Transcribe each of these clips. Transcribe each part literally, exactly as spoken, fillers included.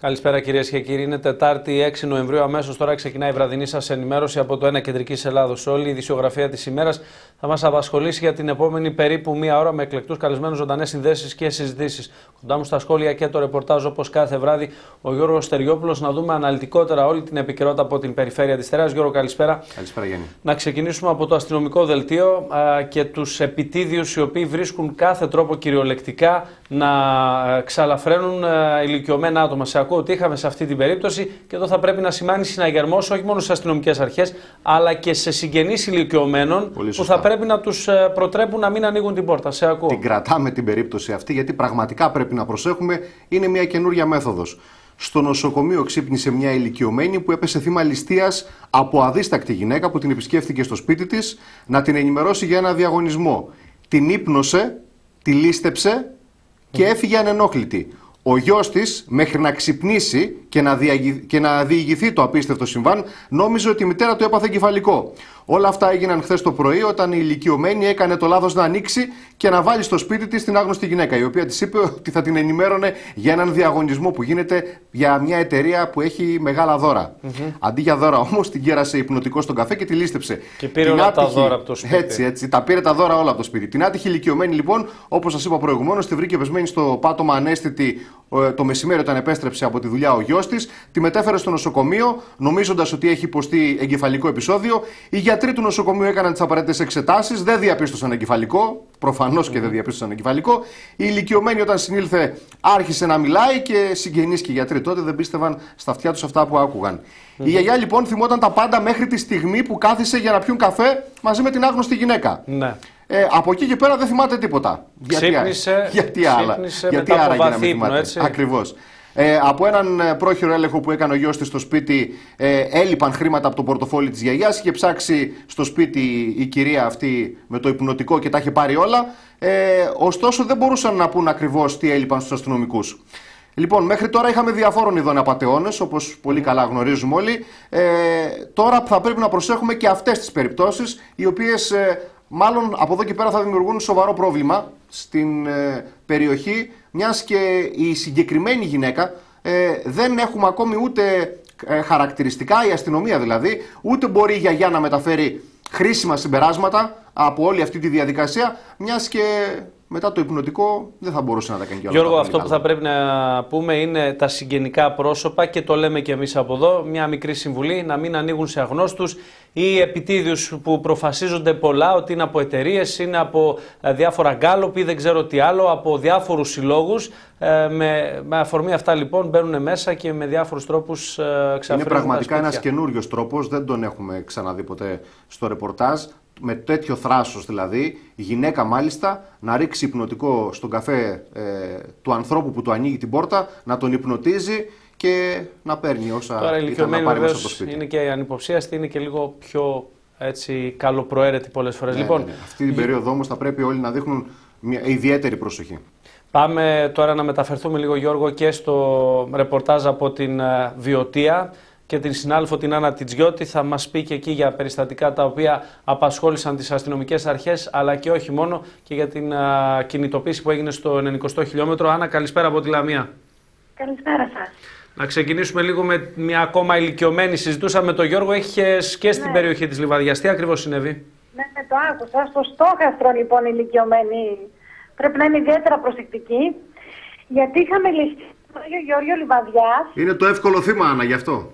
Καλησπέρα κυρίες και κύριοι. Είναι Τετάρτη έξι Νοεμβρίου. Αμέσως τώρα ξεκινάει η βραδινή σας ενημέρωση από το ένα Κεντρικής Ελλάδος. Όλη η ειδησιογραφία της ημέρας θα μας απασχολήσει για την επόμενη περίπου μία ώρα με εκλεκτούς καλεσμένους, ζωντανές συνδέσεις και συζητήσεις. Κοντά μου στα σχόλια και το ρεπορτάζ, όπως κάθε βράδυ, ο Γιώργος Στεριόπουλος. Να δούμε αναλυτικότερα όλη την επικαιρότητα από την περιφέρεια της Στερεάς. Γιώργο, καλησπέρα. Καλησπέρα, Γιάννη. Να ξεκινήσουμε από το αστυνομικό δελτίο α, και τους επιτίδιους οι οποίοι βρίσκουν κάθε τρόπο κυριολεκτικά να ξαλαφραίνουν α, ηλικιωμένα άτομα. Σε ακούω ότι είχαμε σε αυτή την περίπτωση και εδώ θα πρέπει να σημάνει συναγερμός όχι μόνο στις αστυνομικές αρχές αλλά και σε συγγενείς ηλικιωμένων που θα πρέπει να τους προτρέπουν να μην ανοίγουν την πόρτα. Σε ακούω. Την κρατάμε την περίπτωση αυτή γιατί πραγματικά πρέπει να προσέχουμε. Είναι μια καινούρια μέθοδος. Στο νοσοκομείο ξύπνησε μια ηλικιωμένη που έπεσε θύμα ληστείας από αδίστακτη γυναίκα που την επισκέφθηκε στο σπίτι της να την ενημερώσει για ένα διαγωνισμό. Την ύπνωσε, τη λίστεψε και έφυγε ανενόχλητη. Ο γιος της, μέχρι να ξυπνήσει και να, διαγη... και να διηγηθεί το απίστευτο συμβάν, νόμιζε ότι η μητέρα του έπαθε εγκεφαλικό. Όλα αυτά έγιναν χθες το πρωί, όταν η ηλικιωμένη έκανε το λάθος να ανοίξει και να βάλει στο σπίτι της την άγνωστη γυναίκα, η οποία της είπε ότι θα την ενημέρωνε για έναν διαγωνισμό που γίνεται για μια εταιρεία που έχει μεγάλα δώρα. Mm-hmm. Αντί για δώρα όμως, την κέρασε υπνοτικό στον καφέ και τη λίστεψε. Και πήρε όλα άτυχη... τα δώρα από το σπίτι. Έτσι, έτσι, τα πήρε τα δώρα όλα από το σπίτι. Την άτυχη ηλικιωμένη, λοιπόν, όπως σας είπα προηγουμένως, τη βρήκε πεσμένη στο πάτωμα ανέστητη το μεσημέρι όταν επέστρεψε από τη δουλειά ο γιος της. Τη μετέφερε στο νοσοκομείο, νομίζοντας ότι έχει υποστεί εγκεφαλικό επεισόδιο. Οι γιατροί του νοσοκομείου έκαναν τις απαραίτητες εξετάσεις, δεν διαπίστωσαν εγκεφαλικό. Προφανώς και δεν διαπίστωσαν εγκεφαλικό. Η ηλικιωμένη, όταν συνήλθε, άρχισε να μιλάει και συγγενείς και οι γιατροί τότε δεν πίστευαν στα αυτιά τους αυτά που άκουγαν. Mm-hmm. Η γιαγιά, λοιπόν, θυμόταν τα πάντα μέχρι τη στιγμή που κάθισε για να πιούν καφέ μαζί με την άγνωστη γυναίκα. Ναι. Ε, από εκεί και πέρα δεν θυμάται τίποτα. Ξύπνησε, γιατί, γιατί άλλα. Γιατί άρα για να μην θυμάται. Ακριβώς. Ε, από έναν πρόχειρο έλεγχο που έκανε ο γιος της στο σπίτι, ε, έλειπαν χρήματα από το πορτοφόλι της γιαγιάς. Είχε ψάξει στο σπίτι η κυρία αυτή με το υπνοτικό και τα είχε πάρει όλα. Ε, ωστόσο δεν μπορούσαν να πούν ακριβώς τι έλειπαν στους αστυνομικούς. Λοιπόν, μέχρι τώρα είχαμε διαφόρων ειδών απατεώνες, όπως πολύ καλά γνωρίζουμε όλοι. Ε, τώρα θα πρέπει να προσέχουμε και αυτές τις περιπτώσεις, οι οποίες ε, μάλλον από εδώ και πέρα θα δημιουργούν σοβαρό πρόβλημα στην ε, περιοχή, μιας και η συγκεκριμένη γυναίκα ε, δεν έχουμε ακόμη ούτε ε, χαρακτηριστικά, η αστυνομία δηλαδή, ούτε μπορεί η γιαγιά να μεταφέρει χρήσιμα συμπεράσματα από όλη αυτή τη διαδικασία, μιας και μετά το υπνοτικό δεν θα μπορούσε να τα κάνει κι όλα. Γιώργο, αυτό που θα πρέπει να πούμε είναι τα συγγενικά πρόσωπα και το λέμε και εμείς από εδώ. Μια μικρή συμβουλή, να μην ανοίγουν σε αγνώστους ή επιτίδιους που προφασίζονται πολλά ότι είναι από εταιρείες, είναι από διάφορα γκάλοπ ή δεν ξέρω τι άλλο, από διάφορους συλλόγους. Ε, με, με αφορμή αυτά λοιπόν μπαίνουν μέσα και με διάφορους τρόπους ε, ξαφνίζουν. Είναι πραγματικά ένας καινούριος τρόπος, δεν τον έχουμε ξαναδεί ποτέ στο ρεπορτάζ. Με τέτοιο θράσος δηλαδή, η γυναίκα μάλιστα να ρίξει υπνοτικό στον καφέ ε, του ανθρώπου που του ανοίγει την πόρτα, να τον υπνοτίζει και να παίρνει όσα Τώρα, ήταν να πάρει μέσα από το σπίτι. Είναι και ανυποψίαστη, είναι και λίγο πιο έτσι, καλοπροαίρετη πολλές φορές. Ναι, λοιπόν, ναι, ναι. Αυτή την περίοδο όμως θα πρέπει όλοι να δείχνουν μια ιδιαίτερη προσοχή. Πάμε τώρα να μεταφερθούμε λίγο, Γιώργο, και στο ρεπορτάζ από την uh, Βιωτία και την συνάδελφο την Άννα Τιτζιώτη. Θα μας πει και εκεί για περιστατικά τα οποία απασχόλησαν τις αστυνομικές αρχές, αλλά και όχι μόνο, και για την α, κινητοποίηση που έγινε στο ενενηκοστό χιλιόμετρο. Άννα, καλησπέρα από τη Λαμία. Καλησπέρα σας. Να ξεκινήσουμε λίγο με μια ακόμα ηλικιωμένη. Συζητούσαμε με τον Γιώργο, έχεις και στην ναι. περιοχή της Λιβαδιάς. Τι ακριβώς συνέβη? Ναι, το άκουσα. Στο στόχαστρο λοιπόν ηλικιωμένη πρέπει να είναι ιδιαίτερα προσεκτική, γιατί είχαμε ληστεί τον Γεωργίο Λιβαδιάς. Είναι το εύκολο θύμα, Άννα, γι' αυτό.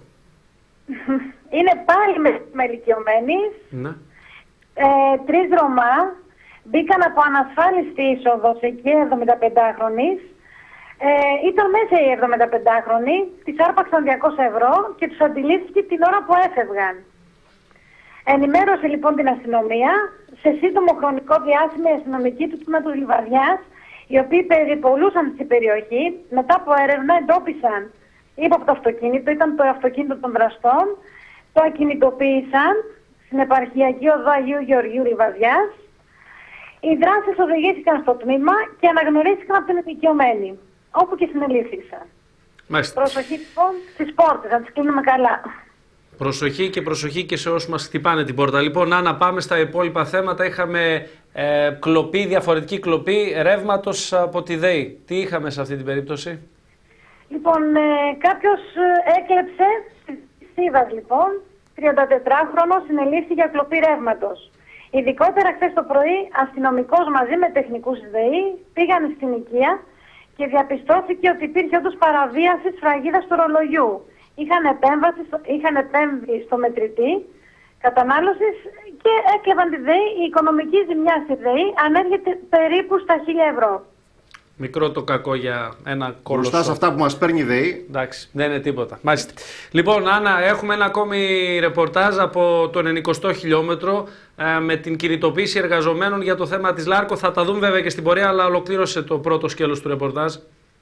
Είναι πάλι με, με ηλικιωμένη. Ναι. Ε, τρεις Ρωμά μπήκαν από ανασφάλιστη είσοδο εκεί εβδομηνταπεντάχρονης. Ε, ήταν μέσα οι εβδομηνταπεντάχρονοι, τις άρπαξαν διακόσια ευρώ και τους αντιλήφθηκε την ώρα που έφευγαν. Ενημέρωσε λοιπόν την αστυνομία. Σε σύντομο χρονικό διάστημα οι αστυνομικοί του τμήματος Λιβαδιάς, οι οποίοι περιπολούσαν στην περιοχή, μετά από έρευνα εντόπισαν ύποπτο αυτοκίνητο, ήταν το αυτοκίνητο των δραστών, το ακινητοποίησαν στην επαρχιακή οδό Αγίου Γεωργίου Λιβαδιάς. Οι δράστες οδηγήθηκαν στο τμήμα και αναγνωρίστηκαν από την ηλικιωμένη, όπου και συνελήφθησαν. Προσοχή λοιπόν στις πόρτες, να τις κλείνουμε καλά. Προσοχή και προσοχή και σε όσους μας χτυπάνε την πόρτα. Λοιπόν, Άννα, πάμε στα υπόλοιπα θέματα. Είχαμε ε, κλοπή, διαφορετική κλοπή ρεύματος από τη ΔΕΗ. Τι είχαμε σε αυτή την περίπτωση? Λοιπόν, ε, κάποιος έκλεψε Σίβας, λοιπόν, τριαντατετράχρονος, συνελήφθη για κλοπή ρεύματος. Ειδικότερα χθες το πρωί, αστυνομικός μαζί με τεχνικούς ΔΕΗ πήγαν στην οικία και διαπιστώθηκε ότι υπήρχε όντως παραβίαση σφραγίδας του ρολογιού. Είχαν, επέμβαση, είχαν επέμβει στο μετρητή κατανάλωσης και έκλεβαν τη ΔΕΗ. Η οικονομική ζημιά στη ΔΕΗ ανέρχεται περίπου στα χίλια ευρώ. Μικρό το κακό για ένα κολοσσό. Μπροστά σε αυτά που μας παίρνει η ΔΕΗ. Εντάξει, δεν είναι τίποτα. Μάλιστα. Λοιπόν, Άννα, έχουμε ένα ακόμη ρεπορτάζ από τον ενενηκοστό χιλιόμετρο ε, με την κινητοποίηση εργαζομένων για το θέμα της Λάρκο. Θα τα δούμε βέβαια και στην πορεία, αλλά ολοκλήρωσε το πρώτο σκέλος του ρεπορτάζ.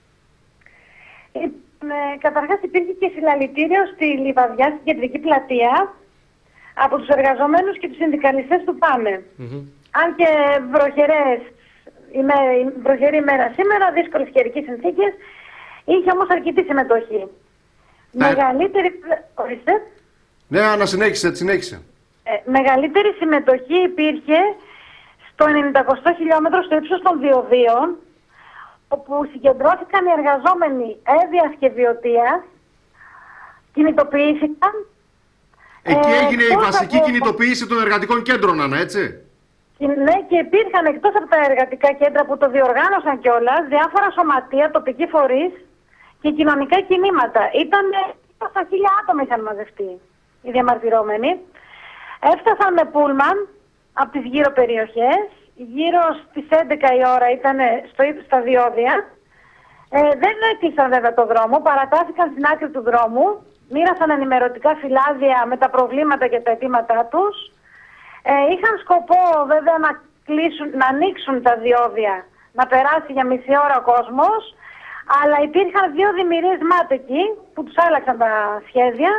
Ε, ε, καταρχάς υπήρχε και συλλαλητήριο στη Λιβαδιά, στην κεντρική πλατεία, από τους εργαζομένους και τους συνδικαλιστές του ΠΑΜΕ. Mm-hmm. Αν και βροχερές ημέ, βροχερή ημέρα σήμερα, δύσκολες καιρικές συνθήκες, είχε όμως αρκετή συμμετοχή. Ναι. Μεγαλύτερη... Ορίστε. Ναι, Άννα, συνέχισε, συνέχισε. Ε, μεγαλύτερη συμμετοχή υπήρχε στο ενενηκοστό χιλιόμετρο στο ύψος των διοδίων, όπου συγκεντρώθηκαν οι εργαζόμενοι έδειας και βιωτείας, κινητοποιήθηκαν. Εκεί ε, έγινε η βασική από... κινητοποίηση των εργατικών κέντρων, Άννα, έτσι. Ναι, και υπήρχαν εκτός από τα εργατικά κέντρα που το διοργάνωσαν κιόλας διάφορα σωματεία, τοπικοί φορείς και κοινωνικά κινήματα. Ήταν στα χίλια άτομα είχαν μαζευτεί οι διαμαρτυρόμενοι. Έφτασαν με πούλμαν από τις γύρω περιοχές. Γύρω στις έντεκα η ώρα ήταν στο, στα διόδια. Ε, δεν έκλεισαν βέβαια το δρόμο, παρατάθηκαν στην άκρη του δρόμου. Μοίρασαν ενημερωτικά φυλάδια με τα προβλήματα και τα αιτήματά τους. Ε, είχαν σκοπό βέβαια να, κλείσουν, να ανοίξουν τα διόδια, να περάσει για μισή ώρα ο κόσμος, αλλά υπήρχαν δύο δημιουργίες ΜΑΤ εκεί που τους άλλαξαν τα σχέδια.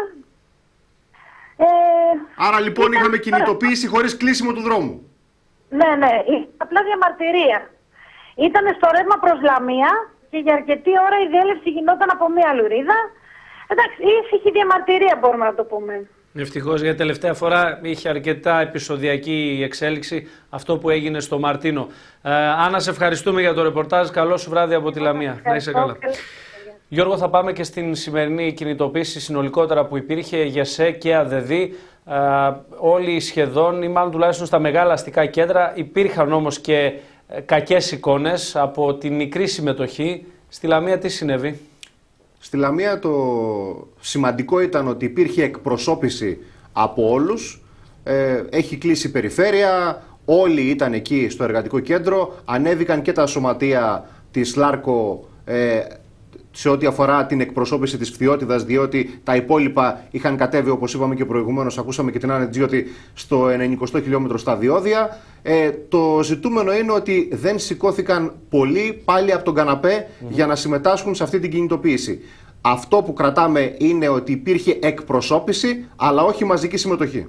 Ε, Άρα λοιπόν ήταν... είχαμε κινητοποίηση χωρίς κλείσιμο του δρόμου. Ναι, ναι, απλά διαμαρτυρία. Ήταν στο ρεύμα προς Λαμία και για αρκετή ώρα η διέλευση γινόταν από μία λουρίδα. Εντάξει, ήσυχη διαμαρτυρία μπορούμε να το πούμε. Ευτυχώς, για τελευταία φορά είχε αρκετά επεισοδιακή εξέλιξη αυτό που έγινε στο Μαρτίνο. Ε, Άννα, σε ευχαριστούμε για το ρεπορτάζ. Καλό σου βράδυ από τη Λαμία. Να είσαι καλά. Γιώργο, θα πάμε και στην σημερινή κινητοποίηση συνολικότερα που υπήρχε για ΣΕ και ΑΔΔ. Ε, όλοι σχεδόν, ή μάλλον τουλάχιστον στα μεγάλα αστικά κέντρα, υπήρχαν όμως και κακές εικόνες από τη μικρή συμμετοχή. Στη Λαμία τι συνέβη? Στη Λαμία το σημαντικό ήταν ότι υπήρχε εκπροσώπηση από όλους, ε, έχει κλείσει η περιφέρεια, όλοι ήταν εκεί στο εργατικό κέντρο, ανέβηκαν και τα σωματεία της Λάρκο ε, σε ό,τι αφορά την εκπροσώπηση της Φθιώτιδας, διότι τα υπόλοιπα είχαν κατέβει, όπως είπαμε και προηγουμένως, ακούσαμε και την Άννα Τζιώτη, στο ενενηκοστό χιλιόμετρο στα διόδια. Ε, το ζητούμενο είναι ότι δεν σηκώθηκαν πολλοί πάλι από τον καναπέ mm-hmm. για να συμμετάσχουν σε αυτή την κινητοποίηση. Αυτό που κρατάμε είναι ότι υπήρχε εκπροσώπηση, αλλά όχι μαζική συμμετοχή.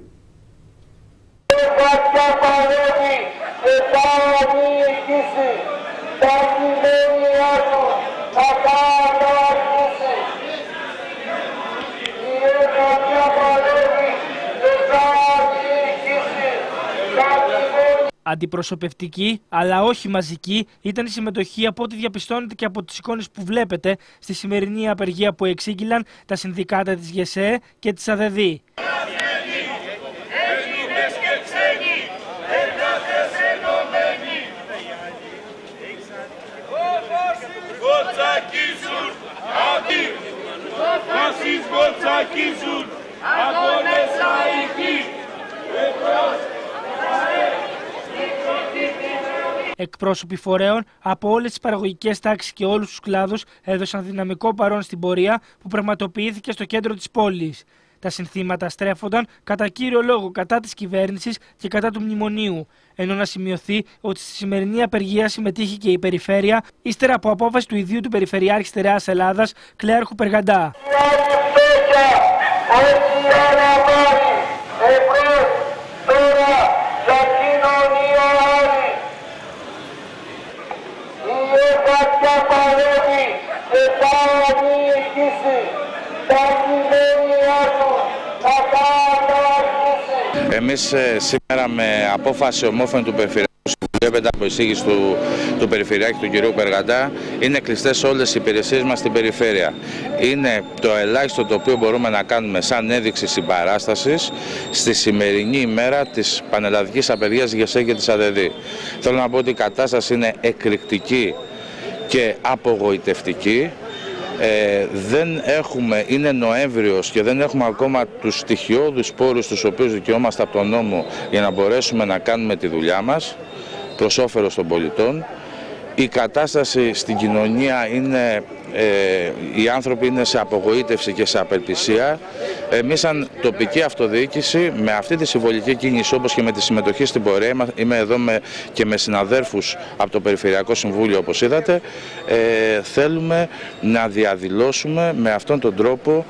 Αντιπροσωπευτική, αλλά όχι μαζική, ήταν η συμμετοχή από ό,τι διαπιστώνεται και από τις εικόνες που βλέπετε στη σημερινή απεργία που εξήγηλαν τα συνδικάτα της ΓΕΣΕ και της ΑΔΔ. Εκπρόσωποι φορέων από όλες τις παραγωγικές τάξεις και όλους τους κλάδους έδωσαν δυναμικό παρόν στην πορεία που πραγματοποιήθηκε στο κέντρο της πόλης. Τα συνθήματα στρέφονταν κατά κύριο λόγο κατά της κυβέρνησης και κατά του μνημονίου, ενώ να σημειωθεί ότι στη σημερινή απεργία συμμετείχε και η περιφέρεια, ύστερα από απόφαση του ιδίου του Περιφερειάρχη Στερεάς Ελλάδας, Κλέαρχου Περγαντά. Εμείς σήμερα με απόφαση ομόφωνη του Περιφερειακού Συμβουλίου βλέπετε από εισήγηση του, του Περιφερειάρχη του κ. Περγαντά, είναι κλειστές όλες οι υπηρεσίες μας στην περιφέρεια. Είναι το ελάχιστο το οποίο μπορούμε να κάνουμε σαν έδειξη συμπαράστασης στη σημερινή ημέρα της πανελλαδικής απεργίας ΓΕΣΕ και της ΑΔΕΔ. Θέλω να πω ότι η κατάσταση είναι εκρηκτική και απογοητευτική. Ε, δεν έχουμε, είναι Νοέμβριος και δεν έχουμε ακόμα τους στοιχειώδους πόρους τους οποίους δικαιούμαστε από τον νόμο για να μπορέσουμε να κάνουμε τη δουλειά μας προς όφελος των πολιτών. Η κατάσταση στην κοινωνία είναι, ε, οι άνθρωποι είναι σε απογοήτευση και σε απελπισία. Εμείς σαν τοπική αυτοδιοίκηση με αυτή τη συμβολική κίνηση, όπως και με τη συμμετοχή στην πορεία, είμαι εδώ με, και με συναδέρφους από το Περιφερειακό Συμβούλιο όπως είδατε, ε, θέλουμε να διαδηλώσουμε με αυτόν τον τρόπο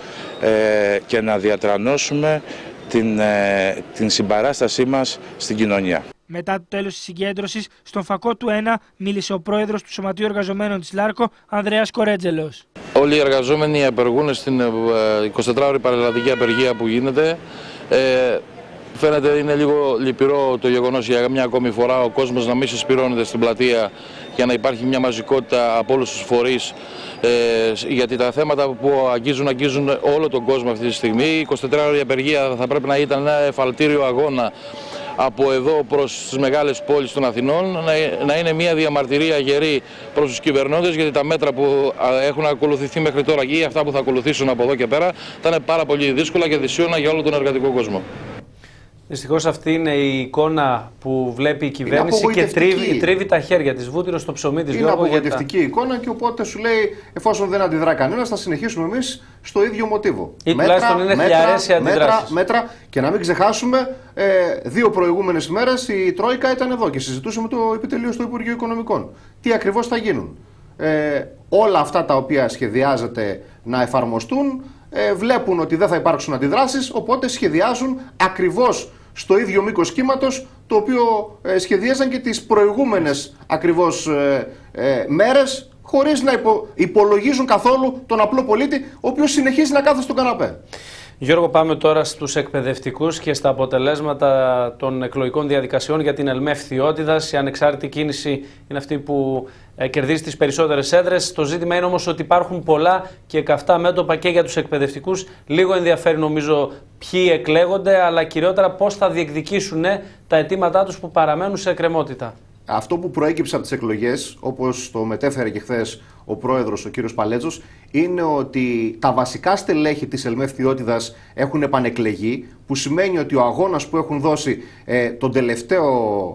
ε, και να διατρανώσουμε την, ε, την συμπαράστασή μας στην κοινωνία. Μετά το τέλος της συγκέντρωσης, στον φακό του ένα μίλησε ο πρόεδρος του Σωματείου Εργαζομένων της ΛΑΡΚΟ, Ανδρέας Κορέτζελος. Όλοι οι εργαζόμενοι απεργούν στην εικοσιτετράωρη παραλλαδική απεργία που γίνεται. Ε, φαίνεται είναι λίγο λυπηρό το γεγονός για μια ακόμη φορά ο κόσμος να μην συσπηρώνεται στην πλατεία για να υπάρχει μια μαζικότητα από όλους τους φορείς. Ε, γιατί τα θέματα που αγγίζουν, αγγίζουν όλο τον κόσμο αυτή τη στιγμή. Η εικοσιτετράωρη απεργία θα πρέπει να ήταν ένα εφαλτήριο αγώνα από εδώ προς τις μεγάλες πόλεις των Αθηνών, να είναι μια διαμαρτυρία γερή προς τους κυβερνώντες, γιατί τα μέτρα που έχουν ακολουθηθεί μέχρι τώρα ή αυτά που θα ακολουθήσουν από εδώ και πέρα θα είναι πάρα πολύ δύσκολα και δυσίωνα για όλο τον εργατικό κόσμο. Δυστυχώς αυτή είναι η εικόνα που βλέπει η κυβέρνηση και τρίβει, τρίβει τα χέρια της, βούτυρο στο ψωμί της. Είναι απογοητευτική τα... εικόνα και οπότε σου λέει, εφόσον δεν αντιδρά κανένας, θα συνεχίσουμε εμείς στο ίδιο μοτίβο. Ή τουλάχιστον είναι χλιαρές οι αντιδράσεις. Μέτρα, μέτρα, και να μην ξεχάσουμε, ε, δύο προηγούμενες ημέρες η Τρόικα ήταν εδώ και συζητούσε με το επιτελείο στο Υπουργείο Οικονομικών. Τι ακριβώς θα γίνουν. Ε, όλα αυτά τα οποία σχεδιάζεται να εφαρμοστούν, ε, βλέπουν ότι δεν θα υπάρξουν αντιδράσεις, οπότε σχεδιάζουν ακριβώς στο ίδιο μήκος κύματος το οποίο ε, σχεδίαζαν και τις προηγούμενες ακριβώς ε, ε, μέρες, χωρίς να υπο, υπολογίζουν καθόλου τον απλό πολίτη, ο οποίος συνεχίζει να κάθεται στον καναπέ. Γιώργο, πάμε τώρα στους εκπαιδευτικούς και στα αποτελέσματα των εκλογικών διαδικασιών για την Ελμεύθυότητας. Η ανεξάρτητη κίνηση είναι αυτή που ε, κερδίζει τις περισσότερες έδρες. Το ζήτημα είναι όμως ότι υπάρχουν πολλά και καυτά μέτωπα και για τους εκπαιδευτικούς. Λίγο ενδιαφέρει νομίζω ποιοι εκλέγονται, αλλά κυριότερα πώς θα διεκδικήσουν τα αιτήματά τους που παραμένουν σε εκκρεμότητα. Αυτό που προέκυψε από τις εκλογές, όπως το μετέφερε και χθες ο πρόεδρος, ο κύριος Παλέτζος, είναι ότι τα βασικά στελέχη της Ελμεύθυότητας έχουν επανεκλεγεί, που σημαίνει ότι ο αγώνας που έχουν δώσει ε, τον τελευταίο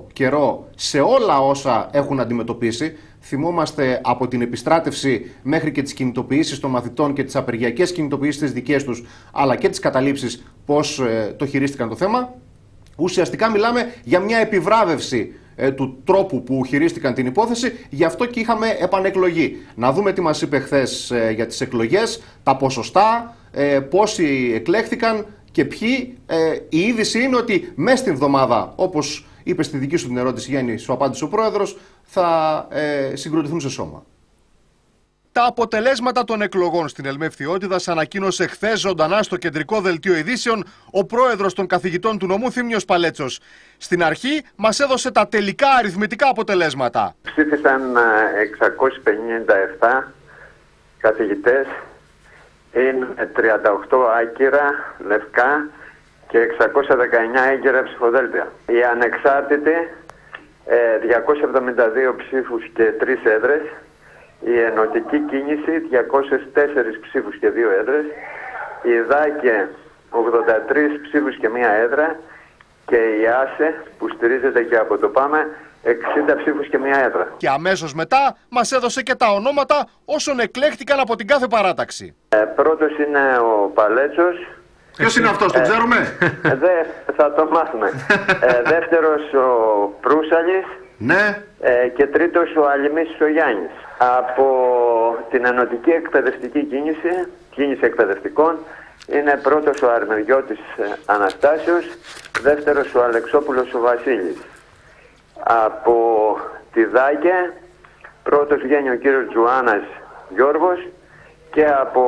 καιρό σε όλα όσα έχουν αντιμετωπίσει, θυμόμαστε από την επιστράτευση μέχρι και τις κινητοποιήσεις των μαθητών και τις απεργιακές κινητοποιήσεις τις δικές τους, αλλά και τις καταλήψεις πώς ε, το χειρίστηκαν το θέμα, ουσιαστικά μιλάμε για μια επιβράβευση του τρόπου που χειρίστηκαν την υπόθεση, γι' αυτό και είχαμε επανεκλογή. Να δούμε τι μας είπε χθες ε, για τις εκλογές, τα ποσοστά, ε, πόσοι εκλέχθηκαν και ποιοι. Ε, η είδηση είναι ότι μέσα στην εβδομάδα, όπως είπε στη δική σου την ερώτηση Γιάννη, σου απάντησε ο πρόεδρος, θα ε, συγκροτηθούν σε σώμα. Τα αποτελέσματα των εκλογών στην Ελμεύθυότητας ανακοίνωσε χθες ζωντανά στο κεντρικό δελτίο ειδήσεων ο πρόεδρος των καθηγητών του νομού, Θήμιος Παλέτσος. Στην αρχή μας έδωσε τα τελικά αριθμητικά αποτελέσματα. Ψήφισαν εξακόσιοι πενήντα επτά καθηγητές, είναι τριάντα οκτώ άκυρα, λευκά και εξακόσια δεκαεννιά έγκυρα ψηφοδέλτια. Οι ανεξάρτητοι διακόσιοι εβδομήντα δύο ψήφους και τρεις έδρες. Η ενωτική κίνηση διακόσιες τέσσερις ψήφους και δύο έδρες, η ΔΑΚΕ ογδόντα τρεις ψήφους και μία έδρα και η ΆΣΕ που στηρίζεται και από το ΠΑΜΕ εξήντα ψήφους και μία έδρα. Και αμέσως μετά μας έδωσε και τα ονόματα όσων εκλέχτηκαν από την κάθε παράταξη. Ε, πρώτος είναι ο Παλέτσος. Ποιος είναι αυτός, τον ξέρουμε? Ε, δε, θα το μάθουμε. Ε, δεύτερος ο Προύσαλης. Ναι. Ε, και τρίτος ο Αλημής ο Γιάννης. Από την ενωτική εκπαιδευτική κίνηση, κίνηση εκπαιδευτικών, είναι πρώτος ο Αρμεριώτης Αναστάσιος, δεύτερος ο Αλεξόπουλος ο Βασίλης. Από τη ΔΑΚΕ, πρώτος βγαίνει ο κύριος Τζουάνας Γιώργος και από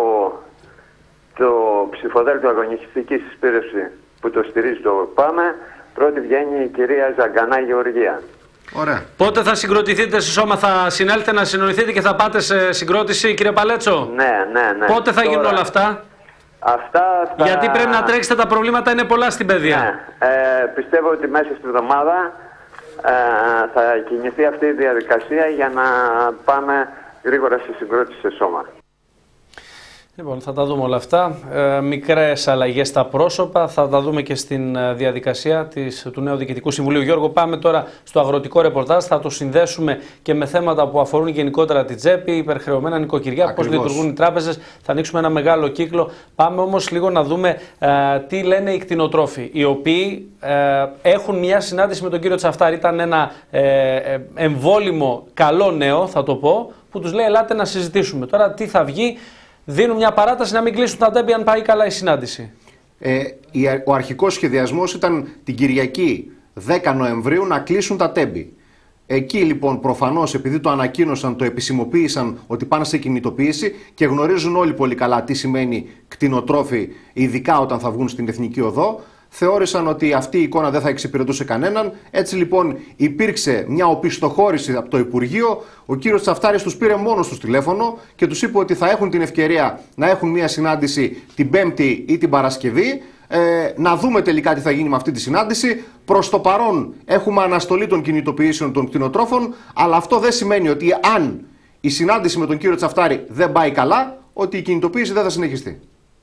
το ψηφοδέλτιο αγωνιστικής εισπήρευση που το στηρίζει το ΠΑΜΕ, πρώτη βγαίνει η κυρία Ζαγκανά Γεωργία. Ωραία. Πότε θα συγκροτηθείτε σε σώμα, θα συνέλθετε να συνοηθείτε και θα πάτε σε συγκρότηση, κύριε Παλέτσο? Ναι, ναι, ναι. Πότε θα Τώρα... γίνουν όλα αυτά? Αυτά θα... Γιατί πρέπει να τρέξετε, τα προβλήματα είναι πολλά στην παιδεία. Ναι. Ε, πιστεύω ότι μέσα στη εβδομάδα ε, θα κινηθεί αυτή η διαδικασία για να πάμε γρήγορα στη συγκρότηση σε σώμα. Λοιπόν, θα τα δούμε όλα αυτά. Ε, μικρές αλλαγές στα πρόσωπα, θα τα δούμε και στην διαδικασία της, του νέου Διοικητικού Συμβουλίου. Γιώργο, πάμε τώρα στο αγροτικό ρεπορτάζ. Θα το συνδέσουμε και με θέματα που αφορούν γενικότερα την τσέπη, υπερχρεωμένα νοικοκυριά, πώς λειτουργούν οι τράπεζες. Θα ανοίξουμε ένα μεγάλο κύκλο. Πάμε όμως λίγο να δούμε ε, τι λένε οι κτηνοτρόφοι, οι οποίοι ε, έχουν μια συνάντηση με τον κύριο Τσαφτάρη. Ήταν ένα ε, εμβόλυμο καλό νέο, θα το πω, που τους λέει ελάτε να συζητήσουμε. Τώρα τι θα βγει? Δίνουν μια παράταση να μην κλείσουν τα τέμπη αν πάει καλά η συνάντηση. Ε, ο αρχικός σχεδιασμός ήταν την Κυριακή δέκα Νοεμβρίου να κλείσουν τα τέμπη. Εκεί λοιπόν προφανώς, επειδή το ανακοίνωσαν, το επισημοποίησαν ότι πάνε σε κινητοποίηση και γνωρίζουν όλοι πολύ καλά τι σημαίνει κτηνοτρόφοι, ειδικά όταν θα βγουν στην Εθνική Οδό, θεώρησαν ότι αυτή η εικόνα δεν θα εξυπηρετούσε κανέναν. Έτσι λοιπόν υπήρξε μια οπισθοχώρηση από το Υπουργείο. Ο κύριος Τσαφτάρης τους πήρε μόνος τους τηλέφωνο και τους είπε ότι θα έχουν την ευκαιρία να έχουν μια συνάντηση την Πέμπτη ή την Παρασκευή. Ε, να δούμε τελικά τι θα γίνει με αυτή τη συνάντηση. Προς το παρόν έχουμε αναστολή των κινητοποιήσεων των κτηνοτρόφων, αλλά αυτό δεν σημαίνει ότι αν η συνάντηση με τον κύριο Τσαφτάρη δεν πάει καλά, ότι η κινητοποίηση δεν θα συνεχιστεί.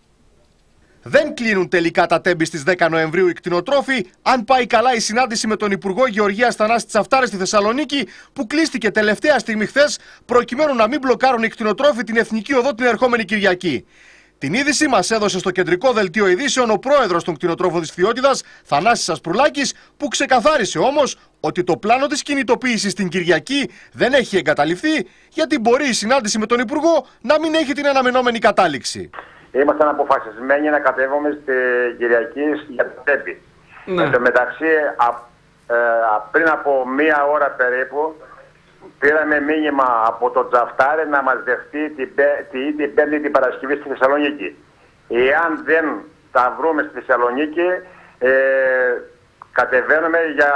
Δεν κλείνουν τελικά τα τέμπη στις δέκα Νοεμβρίου οι κτηνοτρόφοι, αν πάει καλά η συνάντηση με τον Υπουργό Γεωργίας Θανάση Τσαφτάρη στη Θεσσαλονίκη, που κλείστηκε τελευταία στιγμή χθες, προκειμένου να μην μπλοκάρουν οι κτηνοτρόφοι την Εθνική Οδό την ερχόμενη Κυριακή. Την είδηση μας έδωσε στο κεντρικό δελτίο ειδήσεων ο πρόεδρος των κτηνοτρόφων της Φθιώτιδας, Θανάσης Ασπρουλάκης, που ξεκαθάρισε όμως ότι το πλάνο της κινητοποίησης την Κυριακή δεν έχει εγκαταλειφθεί, γιατί μπορεί η συνάντηση με τον Υπουργό να μην έχει την αναμενόμενη κατάληξη. Ήμασταν αποφασισμένοι να κατέβουμε στην Κυριακή για το τέμπη. Ναι. Εν τω μεταξύ, α, ε, πριν από μία ώρα περίπου, πήραμε μήνυμα από τον Τσαφτάρη να μας δεχτεί την, την, την Πέμπτη την Παρασκευή στη Θεσσαλονίκη. Εάν δεν τα βρούμε στη Θεσσαλονίκη, ε, κατεβαίνουμε για...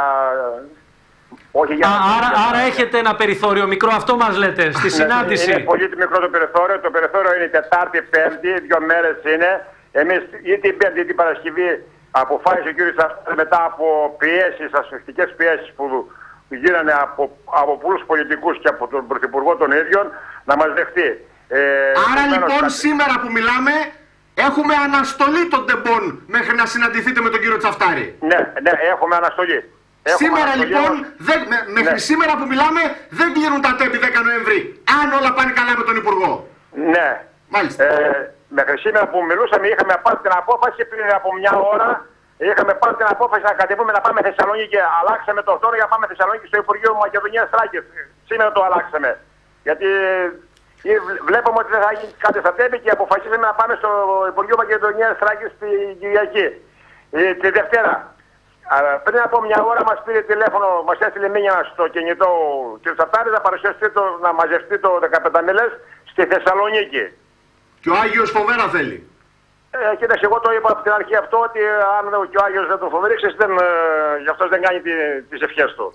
Όχι για Α, άρα, άρα έχετε ένα περιθώριο μικρό, αυτό μας λέτε, στη συνάντηση. Είναι πολύ μικρό το περιθώριο. Το περιθώριο είναι Τετάρτη, Πέμπτη, δύο μέρες είναι. Εμείς ή την Πέμπτη ή την Παρασκευή αποφάσισε ο κ. Τσαφτάρης μετά από πιέσεις, ασφυκτικές πιέσεις που γίνανε από, από πολλούς πολιτικούς και από τον Πρωθυπουργό των ίδιων, να μας δεχτεί. Ε, άρα λοιπόν κάτι... σήμερα που μιλάμε έχουμε αναστολή των τεμπών μέχρι να συναντηθείτε με τον κύριο Τσαφτάρη. Ναι, ναι, έχουμε αναστολή. Έχουμε σήμερα αναστολή, λοιπόν, δε, με, μέχρι ναι. σήμερα που μιλάμε, δεν κλείνουν τα τέμπη δέκα Νοεμβρίου. Αν όλα πάνε καλά με τον Υπουργό. Ναι. Μάλιστα. Ε, μέχρι σήμερα που μιλούσαμε, είχαμε πάρει την απόφαση πριν από μια ώρα. Είχαμε πάρει την απόφαση να κατεβούμε να πάμε Θεσσαλονίκη. Αλλάξαμε το τώρα για να πάμε Θεσσαλονίκη στο Υπουργείο Μακεδονίας Θράκης. Σήμερα το αλλάξαμε. Γιατί βλέπουμε ότι δεν θα γίνει κάτι στα τέμπη και αποφασίσαμε να πάμε στο Υπουργείο Μακεδονίας Θράκης την Κυριακή. Ε, τη Δευτέρα. Πριν από μια ώρα μας πήρε τηλέφωνο, μας έστειλε μήνυμα στο κινητό κ. Τσαφτάρη να παρουσιαστεί το, να μαζευτεί το δεκαπέντε μέλες στη Θεσσαλονίκη. Και ο Άγιος φοβέρα θέλει. Ε, κοίταξε, εγώ το είπα από την αρχή αυτό, ότι αν και ο Άγιος δεν τον φοβερίξεις, δεν, ε, γι' αυτός δεν κάνει τη, τις ευχές του.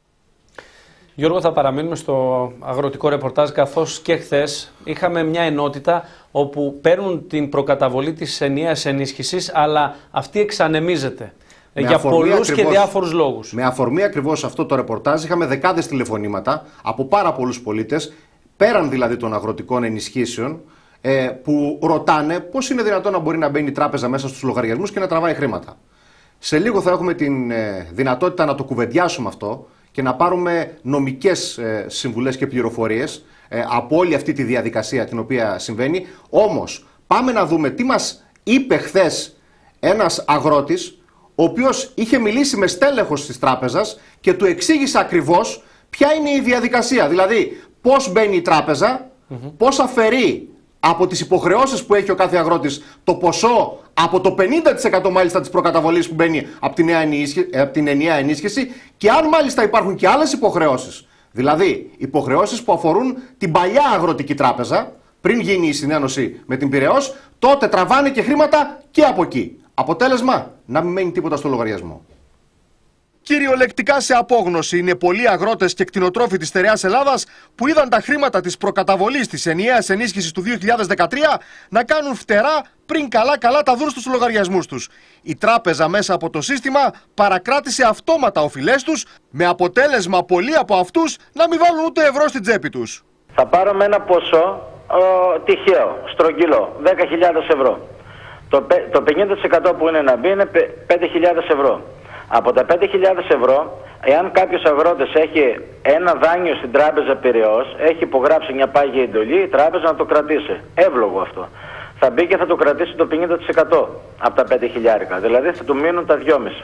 Γιώργο, θα παραμείνουμε στο αγροτικό ρεπορτάζ, καθώς και χθες είχαμε μια ενότητα όπου παίρνουν την προκαταβολή της ενιαίας ενίσχυσης, αλλά αυτή εξανεμίζεται. Με για πολλούς και διάφορους λόγους. Με αφορμή ακριβώς αυτό το ρεπορτάζ είχαμε δεκάδες τηλεφωνήματα από πάρα πολλούς πολίτες, πέραν δηλαδή των αγροτικών ενισχύσεων, ε, που ρωτάνε πώς είναι δυνατόν να μπορεί να μπαίνει η τράπεζα μέσα στους λογαριασμούς και να τραβάει χρήματα. Σε λίγο θα έχουμε την ε, δυνατότητα να το κουβεντιάσουμε αυτό και να πάρουμε νομικές ε, συμβουλές και πληροφορίες ε, από όλη αυτή τη διαδικασία την οποία συμβαίνει. Όμως πάμε να δούμε τι μας είπε χθες ένας αγρότης, ο οποίος είχε μιλήσει με στέλεχος της τράπεζας και του εξήγησε ακριβώς ποια είναι η διαδικασία. Δηλαδή, πώς μπαίνει η τράπεζα, mm-hmm. πώς αφαιρεί από τις υποχρεώσεις που έχει ο κάθε αγρότης το ποσό από το πενήντα τοις εκατό μάλιστα της προκαταβολής που μπαίνει από την, από την ενιαία ενίσχυση, και αν μάλιστα υπάρχουν και άλλες υποχρεώσεις, δηλαδή υποχρεώσεις που αφορούν την παλιά αγροτική τράπεζα, πριν γίνει η συνένωση με την Πειραιώς, τότε τραβάνε και χρήματα και από εκεί. Αποτέλεσμα, να μην μένει τίποτα στο λογαριασμό. Κυριολεκτικά σε απόγνωση είναι πολλοί αγρότες και κτηνοτρόφοι της στερεάς Ελλάδας που είδαν τα χρήματα της προκαταβολής της ενιαίας ενίσχυσης του δύο χιλιάδες δεκατρία να κάνουν φτερά πριν καλά-καλά τα δουν στους λογαριασμούς τους. Η τράπεζα μέσα από το σύστημα παρακράτησε αυτόματα οφειλές τους, με αποτέλεσμα πολλοί από αυτούς να μην βάλουν ούτε ευρώ στην τσέπη τους. Θα πάρουμε ένα ποσό ο, τυχαίο, στρογγυλό, δέκα χιλιάδες ευρώ. Το, το πενήντα τοις εκατό που είναι να μπει είναι πέντε χιλιάδες ευρώ. Από τα πέντε χιλιάδες ευρώ, εάν κάποιος αγρότης έχει ένα δάνειο στην τράπεζα Πειραιώς, έχει υπογράψει μια πάγια εντολή, η τράπεζα να το κρατήσει. Εύλογο αυτό. Θα μπει και θα το κρατήσει το πενήντα τοις εκατό από τα πέντε χιλιάρικα. Δηλαδή θα του μείνουν τα δυόμισι.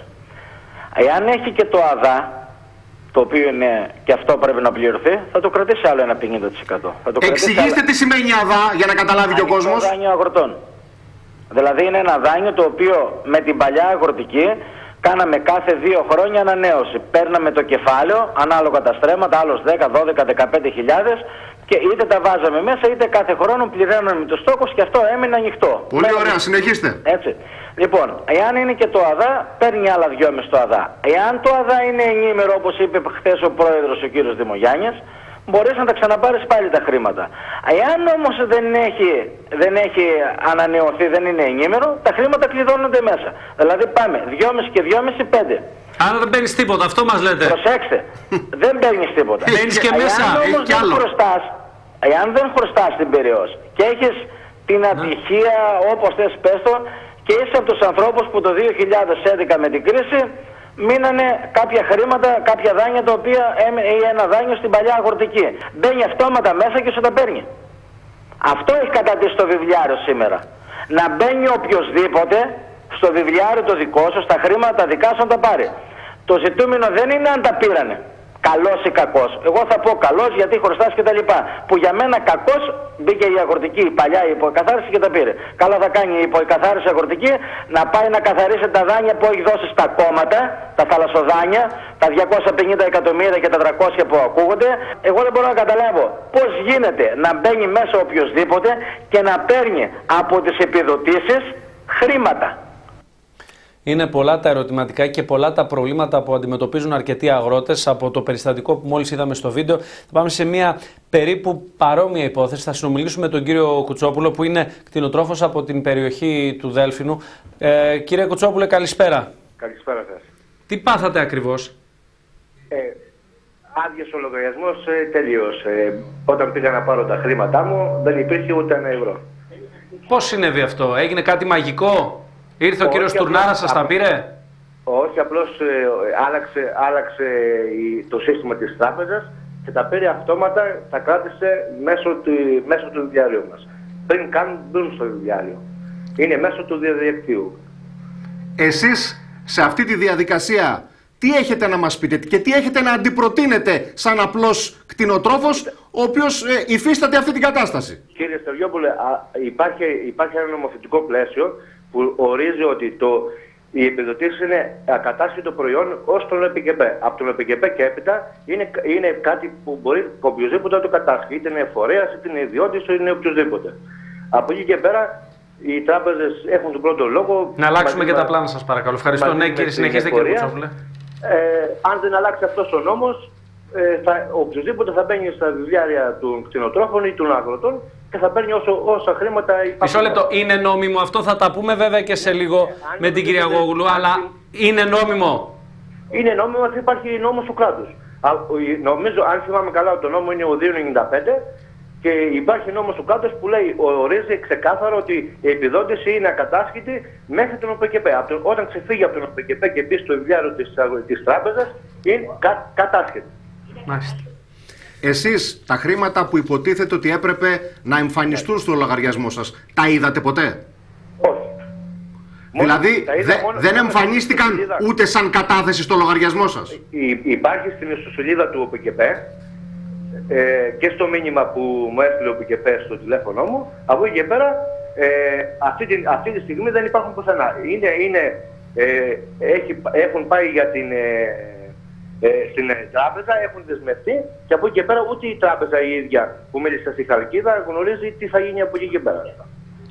Εάν έχει και το ΑΔΑ, το οποίο είναι και αυτό πρέπει να πληρωθεί, θα το κρατήσει άλλο ένα πενήντα τοις εκατό. Θα το Εξηγήστε άλλο... τι σημαίνει ΑΔΑ για να καταλάβει και ο κόσμος. Είναι δάνειο αγροτών. Δηλαδή είναι ένα δάνειο το οποίο με την παλιά αγροτική κάναμε κάθε δύο χρόνια ανανέωση. Παίρναμε το κεφάλαιο, ανάλογα τα στρέμματα, άλλος δέκα, δώδεκα, δεκαπέντε χιλιάδες και είτε τα βάζαμε μέσα είτε κάθε χρόνο πληρώναμε τους στόχους και αυτό έμεινε ανοιχτό. Πολύ Μένω... ωραία, συνεχίστε. Έτσι. Λοιπόν, εάν είναι και το ΑΔΑ, παίρνει άλλα δυόμισι το ΑΔΑ. Εάν το ΑΔΑ είναι ενήμερο, όπως είπε χθες ο πρόεδρος ο κύριος Δημογιάννης, μπορείς να τα ξαναπάρεις πάλι τα χρήματα. Εάν όμως δεν έχει, δεν έχει ανανεωθεί, δεν είναι ενήμερο, τα χρήματα κλειδώνονται μέσα. Δηλαδή πάμε δυόμισι και δυόμισι, πέντε. Άρα δεν παίρνεις τίποτα, αυτό μας λέτε. Προσέξτε, δεν παίρνεις τίποτα. Παίρνεις και μέσα. Εάν όμως δεν χρωστάς, εάν δεν χρωστάς την Πειραιώς και έχεις την ατυχία, όπως θες πες το, και είσαι από τους ανθρώπους που το δύο χιλιάδες έντεκα με την κρίση μείνανε κάποια χρήματα, κάποια δάνεια τα οποία ή ένα δάνειο στην παλιά αγροτική. Μπαίνει αυτόματα μέσα και σου τα παίρνει. Αυτό έχει κατατήσει το βιβλιάριο σήμερα. Να μπαίνει οποιοδήποτε στο βιβλιάριο το δικό σου, στα χρήματα τα δικά σου να τα πάρει. Το ζητούμενο δεν είναι αν τα πήρανε. Καλός ή κακός. Εγώ θα πω καλός γιατί χρωστάς και τα λοιπά. Που για μένα κακός μπήκε η αγροτική, η παλιά η υποεκαθάριση και τα πήρε. Καλά θα κάνει η υποεκαθάριση αγροτική να πάει να καθαρίσει τα δάνεια που έχει δώσει στα κόμματα, τα θαλασσοδάνεια, τα διακόσια πενήντα εκατομμύρια και τα τριακόσια που ακούγονται. Εγώ δεν μπορώ να καταλάβω πώς γίνεται να μπαίνει μέσα οποιοδήποτε και να παίρνει από τις επιδοτήσεις χρήματα. Είναι πολλά τα ερωτηματικά και πολλά τα προβλήματα που αντιμετωπίζουν αρκετοί αγρότες. Από το περιστατικό που μόλις είδαμε στο βίντεο, θα πάμε σε μια περίπου παρόμοια υπόθεση. Θα συνομιλήσουμε με τον κύριο Κουτσόπουλο, που είναι κτηνοτρόφος από την περιοχή του Δέλφινου. Ε, κύριε Κουτσόπουλε, καλησπέρα. Καλησπέρα σας. Τι πάθατε ακριβώς? Ε, άδειας ο λογαριασμός ε, τελείως. Ε, όταν πήγα να πάρω τα χρήματά μου, δεν υπήρχε ούτε ένα ευρώ. Πώς συνέβη αυτό? Έγινε κάτι μαγικό? Ήρθε ο όχι, κύριος Τουρνάρας, σας τα πήρε? Όχι, απλώς ε, άλλαξε, άλλαξε η, το σύστημα της τράπεζας και τα πήρε αυτόματα, τα κράτησε μέσω του, μέσω του βιβλιαρίου μας. Πριν καν μπουν στο βιβλιάριο. Είναι μέσω του διαδικτύου. Εσείς σε αυτή τη διαδικασία τι έχετε να μας πείτε και τι έχετε να αντιπροτείνετε σαν απλός κτηνοτρόφος ο οποίος ε, υφίσταται αυτή την κατάσταση? Κύριε Στεριόπουλε, υπάρχει, υπάρχει ένα νομοθετικό πλαίσιο που ορίζει ότι το, οι επιδοτήσεις είναι ακατάσχετο προϊόν ως τον ΕΠΚΕΠΕ. Από τον ΕΠΚΕΠΕ και έπειτα είναι, είναι κάτι που μπορεί οποιοδήποτε να το κατάσχει. Είτε είναι φορέας, είτε είναι ιδιώτης, είτε είναι οποιοδήποτε. Από εκεί και πέρα οι τράπεζες έχουν τον πρώτο λόγο. Να αλλάξουμε και τα πλάνα σας παρακαλώ. Ευχαριστώ. Ναι κύριε, συνεχίστε κύριε Κουτσόπουλε. Ε, αν δεν αλλάξει αυτός ο νόμος, ε, θα, οποιοδήποτε θα μπαίνει στα βιβλιάρια των κτηνοτρόφων ή των αγροτών και θα παίρνει όσο, όσα χρήματα υπάρχουν. Μισό λεπτό, είναι νόμιμο αυτό? Θα τα πούμε βέβαια και σε λίγο ε, με την κυρία Γόγουλου, υπάρχει... αλλά είναι νόμιμο? Είναι νόμιμο ότι υπάρχει νόμος του κράτους. Α, νομίζω, αν θυμάμαι καλά, το νόμο είναι ο δύο ενενήντα πέντε και υπάρχει νόμος του κράτους που λέει, ορίζει ξεκάθαρα ότι η επιδότηση είναι ακατάσχητη μέχρι τον ΟΠΚΕΠΕ. Όταν ξεφύγει από τον ΟΠΚΕΠΕ και μπει στο βιβλιάριο της, της τράπεζας, είναι κα, κατάσχητη. Μάλιστα. Εσείς τα χρήματα που υποτίθεται ότι έπρεπε να εμφανιστούν στο λογαριασμό σας, τα είδατε ποτέ? Όχι. Δηλαδή δε, δεν εμφανίστηκαν ούτε σαν κατάθεση στο λογαριασμό σας? Υ, υπάρχει στην ιστοσελίδα του ΟΠΚΕΠΕ ε, και στο μήνυμα που μου έστειλε ο ΟΠΚΕΠΕ στο τηλέφωνο μου. Από εκεί και πέρα ε, αυτή, τη, αυτή τη στιγμή δεν υπάρχουν πουθενά. Είναι, είναι, ε, έχει, έχουν πάει για την... Ε, Ε, στην τράπεζα, έχουν δεσμευτεί και από εκεί και πέρα ούτε η τράπεζα η ίδια που μίλησε στη Χαλκίδα γνωρίζει τι θα γίνει από εκεί και πέρα.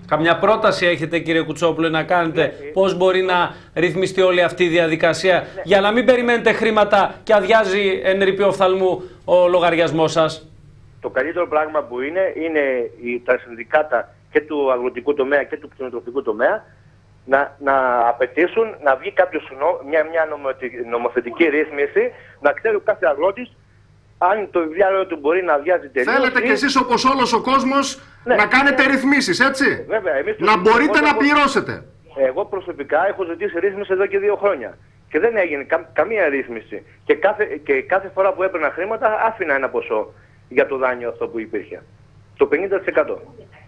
Καμιά πρόταση έχετε, κύριε Κουτσόπουλε, να κάνετε, ναι, πώς μπορεί να ρυθμιστεί όλη αυτή η διαδικασία, ναι, για να μην περιμένετε χρήματα και αδειάζει εν ρηπή οφθαλμού ο λογαριασμός σας? Το καλύτερο πράγμα που είναι, είναι τα συνδικάτα και του αγροτικού τομέα και του κτηνοτροφικού τομέα να, να απαιτήσουν να βγει κάποιος, μια, μια νομοθετική ρύθμιση, να ξέρει ο κάθε αγρότης αν το βιβλιάριο του μπορεί να αδειάζει τελείως. Θέλετε κι εσείς, όπως όλος ο κόσμος, ναι, να κάνετε ναι, ρυθμίσεις, έτσι. Βέβαια, εμείς να μπορείτε να πληρώσετε. Εγώ προσωπικά έχω ζητήσει ρύθμιση εδώ και δύο χρόνια. Και δεν έγινε κα, καμία ρύθμιση. Και κάθε, και κάθε φορά που έπαιρνα χρήματα άφηνα ένα ποσό για το δάνειο αυτό που υπήρχε. Το πενήντα τοις εκατό.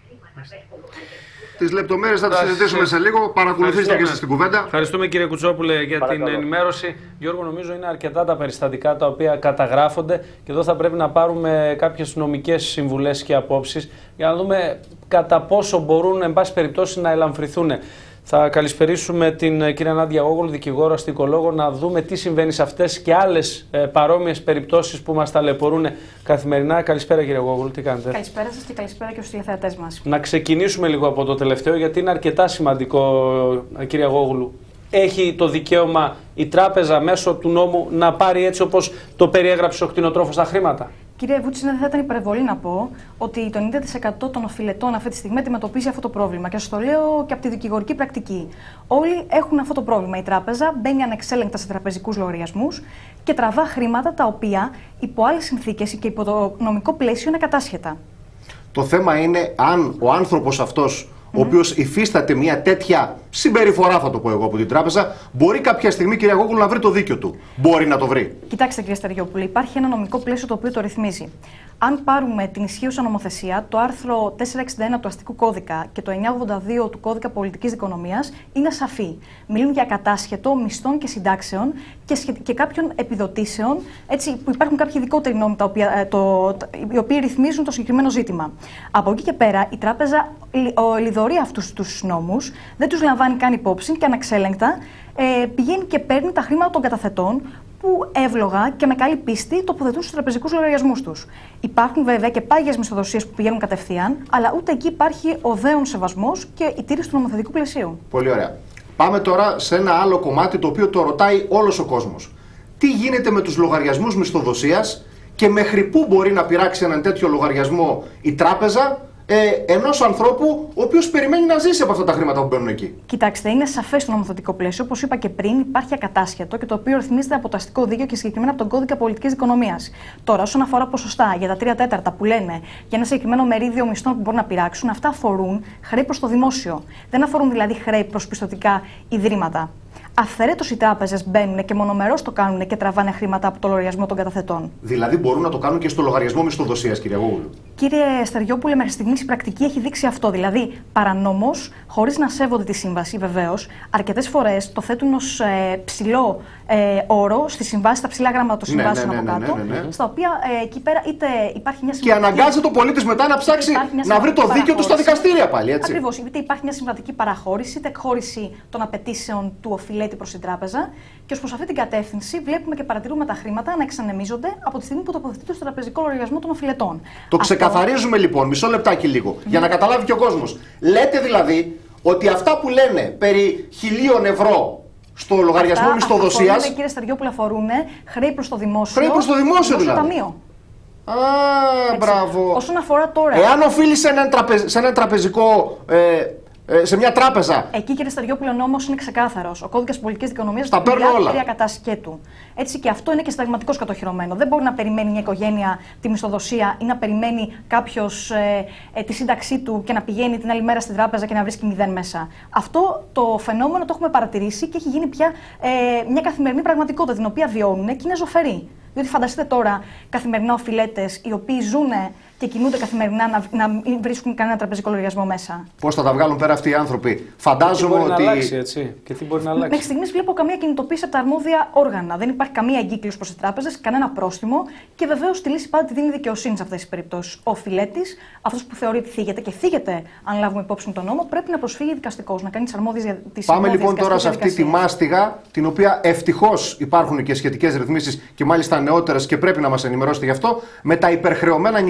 Τις λεπτομέρειες θα τις συζητήσουμε σε λίγο. Παρακολουθήστε και εσείς την κουβέντα. Ευχαριστούμε, κύριε Κουτσόπουλε, για Παρακαλώ. την ενημέρωση. Γιώργο, νομίζω είναι αρκετά τα περιστατικά τα οποία καταγράφονται και εδώ θα πρέπει να πάρουμε κάποιες νομικές συμβουλές και απόψεις για να δούμε κατά πόσο μπορούν, εν πάση περιπτώσει, να ελαμφρυθούν. Θα καλησπερίσουμε την κυρία Νάντια Γόγολου, δικηγόρο, αστικολόγο, να δούμε τι συμβαίνει σε αυτές και άλλες ε, παρόμοιες περιπτώσεις που μας ταλαιπωρούν καθημερινά. Καλησπέρα, κύριε Γόγολου, τι κάνετε? Καλησπέρα σας και καλησπέρα και στους τηλεθεατές μας. Να ξεκινήσουμε λίγο από το τελευταίο, γιατί είναι αρκετά σημαντικό, κυρία Γόγολου. Έχει το δικαίωμα η τράπεζα μέσω του νόμου να πάρει έτσι όπως το περιέγραψε ο κτηνοτρόφος τα χρήματα? Κύριε Βούτσινα, δεν θα ήταν υπερβολή να πω ότι το ενενήντα τοις εκατό των οφειλετών αυτή τη στιγμή αντιμετωπίζει αυτό το πρόβλημα. Και σας το λέω και από τη δικηγορική πρακτική. Όλοι έχουν αυτό το πρόβλημα. Η τράπεζα μπαίνει ανεξέλεγκτα σε τραπεζικούς λογαριασμούς και τραβά χρήματα τα οποία υπό άλλες συνθήκες και υπό το νομικό πλαίσιο είναι κατάσχετα. Το θέμα είναι αν ο άνθρωπος αυτός, ο οποίος υφίσταται μια τέτοια συμπεριφορά, θα το πω εγώ, από την τράπεζα, μπορεί κάποια στιγμή, κυρία Γόγολου, να βρει το δίκιο του. Μπορεί να το βρει? Κοιτάξτε, κύριε Στεριόπουλε, υπάρχει ένα νομικό πλαίσιο το οποίο το ρυθμίζει. Αν πάρουμε την ισχύουσα νομοθεσία, το άρθρο τετρακόσια εξήντα ένα του αστικού κώδικα και το εννιακόσια ογδόντα δύο του κώδικα πολιτικής δικονομίας είναι σαφή. Μιλούν για κατάσχετο μισθών και συντάξεων και, και κάποιων επιδοτήσεων, έτσι, που υπάρχουν κάποιοι ειδικότεροι νόμοι τα οποία, το, οι οποίοι ρυθμίζουν το συγκεκριμένο ζήτημα. Από εκεί και πέρα, η τράπεζα λιδωρεί αυτούς τους νόμους, δεν τους λαμβάνει καν υπόψη και αναξέλεγκτα ε, πηγαίνει και παίρνει τα χρήματα των καταθετών που εύλογα και με καλή πίστη τοποθετούν στους τραπεζικούς λογαριασμούς τους. Υπάρχουν βέβαια και πάγιες μισθοδοσίες που πηγαίνουν κατευθείαν, αλλά ούτε εκεί υπάρχει ο δέον σεβασμός και η τήρηση του νομοθετικού πλαισίου. Πολύ ωραία. Πάμε τώρα σε ένα άλλο κομμάτι το οποίο το ρωτάει όλος ο κόσμος. Τι γίνεται με τους λογαριασμούς μισθοδοσίας και μέχρι πού μπορεί να πειράξει έναν τέτοιο λογαριασμό η τράπεζα Ε, ενός ανθρώπου ο οποίος περιμένει να ζήσει από αυτά τα χρήματα που μπαίνουν εκεί? Κοιτάξτε, είναι σαφές το νομοθετικό πλαίσιο. Όπως είπα και πριν, υπάρχει ακατάσχετο και το οποίο ρυθμίζεται από το αστικό δίκαιο και συγκεκριμένα από τον κώδικα πολιτικής δικονομίας. Τώρα, όσον αφορά ποσοστά για τα τρία τέταρτα που λένε για ένα συγκεκριμένο μερίδιο μισθών που μπορούν να πειράξουν, αυτά αφορούν χρέη προς το δημόσιο. Δεν αφορούν δηλαδή χρέη προς πιστωτικά ιδρύματα. Αυθαιρέτως οι τράπεζες μπαίνουν και μονομερώς το κάνουν και τραβάνε χρήματα από το λογαριασμό των καταθετών. Δηλαδή μπορούν να το κάνουν και στο λογαριασμό μισθοδοσίας, κυρία Γόγολου? Κύριε Στεριόπουλε, μέχρι στιγμής η πρακτική έχει δείξει αυτό. Δηλαδή, παρανόμως, χωρίς να σέβονται τη σύμβαση, βεβαίως, αρκετές φορές το θέτουν ως ε, ψηλό ε, όρο στις συμβάσεις, στα ψηλά γράμματα των συμβάσεων ναι, ναι, ναι, από κάτω, ναι, ναι, ναι, ναι. Στα οποία ε, εκεί πέρα είτε υπάρχει μια συμβατική. Και αναγκάζεται ο πολίτης μετά να ψάξει να βρει το δίκαιο του στα δικαστήρια πάλι, έτσι. Ακριβώς. Είτε υπάρχει μια συμβατική παραχώρηση, είτε εκχώρηση των απαιτήσεων του οφειλέτη προς την τράπεζα. Και ως προς αυτή την κατεύθυνση βλέπουμε και παρατηρούμε τα χρήματα να εξανεμίζονται από τη στιγμή που τοποθετείται στο τραπεζικό λογαριασμό των οφειλετών. Το ξεκαθαρίζουμε λοιπόν, μισό λεπτάκι λίγο, mm. για να καταλάβει και ο κόσμος. Λέτε δηλαδή ότι αυτά που λένε περί χιλίων ευρώ στο λογαριασμό μισθοδοσίας. Κύριε Στεριόπουλε, αφορούν χρέη προς το δημόσιο. Χρέη προς το δημόσιο δηλαδή. Ταμείο. Α, έτσι. Μπράβο. Όσον αφορά τώρα. Εάν οφείλει σε ένα, τραπεζ... σε ένα τραπεζικό. Ε, σε μια τράπεζα. Εκεί, κύριε Στεριόπουλε, ο νόμος είναι ξεκάθαρος. Ο κώδικας πολιτικής δικονομίας τα παίρνει όλα. Κατασκέτου. Έτσι και αυτό είναι και συνταγματικώς κατοχυρωμένο. Δεν μπορεί να περιμένει μια οικογένεια τη μισθοδοσία ή να περιμένει κάποιος ε, ε, τη σύνταξή του και να πηγαίνει την άλλη μέρα στην τράπεζα και να βρίσκει μηδέν μέσα. Αυτό το φαινόμενο το έχουμε παρατηρήσει και έχει γίνει πια ε, μια καθημερινή πραγματικότητα την οποία βιώνουν και είναι ζωφερή. Διότι φανταστείτε τώρα καθημερινά οφειλέτες οι οποίοι ζουν και κινούνται καθημερινά να, να μην βρίσκουν κανένα τραπεζικό λογαριασμό μέσα. Πώς θα τα βγάλουν πέρα αυτοί οι άνθρωποι? Φαντάζομαι ότι. Τι μπορεί ότι. Να αλλάξει, έτσι. Και τι μπορεί να αλλάξει. Μέχρι στιγμής βλέπω καμία κινητοποίηση από τα αρμόδια όργανα. Δεν υπάρχει καμία εγκύκλωση προς τις τράπεζες, κανένα πρόστιμο και βεβαίως τη λύση πάντα τη δίνει δικαιοσύνη σε αυτές τις περιπτώσεις. Ο οφειλέτης, αυτός που θεωρεί ότι θίγεται και θίγεται, αν λάβουμε υπόψη τον νόμο, πρέπει να προσφύγει δικαστικώς, να κάνει τις αρμόδιες. Πάμε λοιπόν τώρα σε αυτή τη μάστιγα, την οποία ευτυχώς υπάρχουν και σχετικές ρυθμίσεις και μάλιστα νεότερες και πρέπει να μας ενημερώσετε γι' αυτό, με τα υπερχρεωμένα νοικοκυριά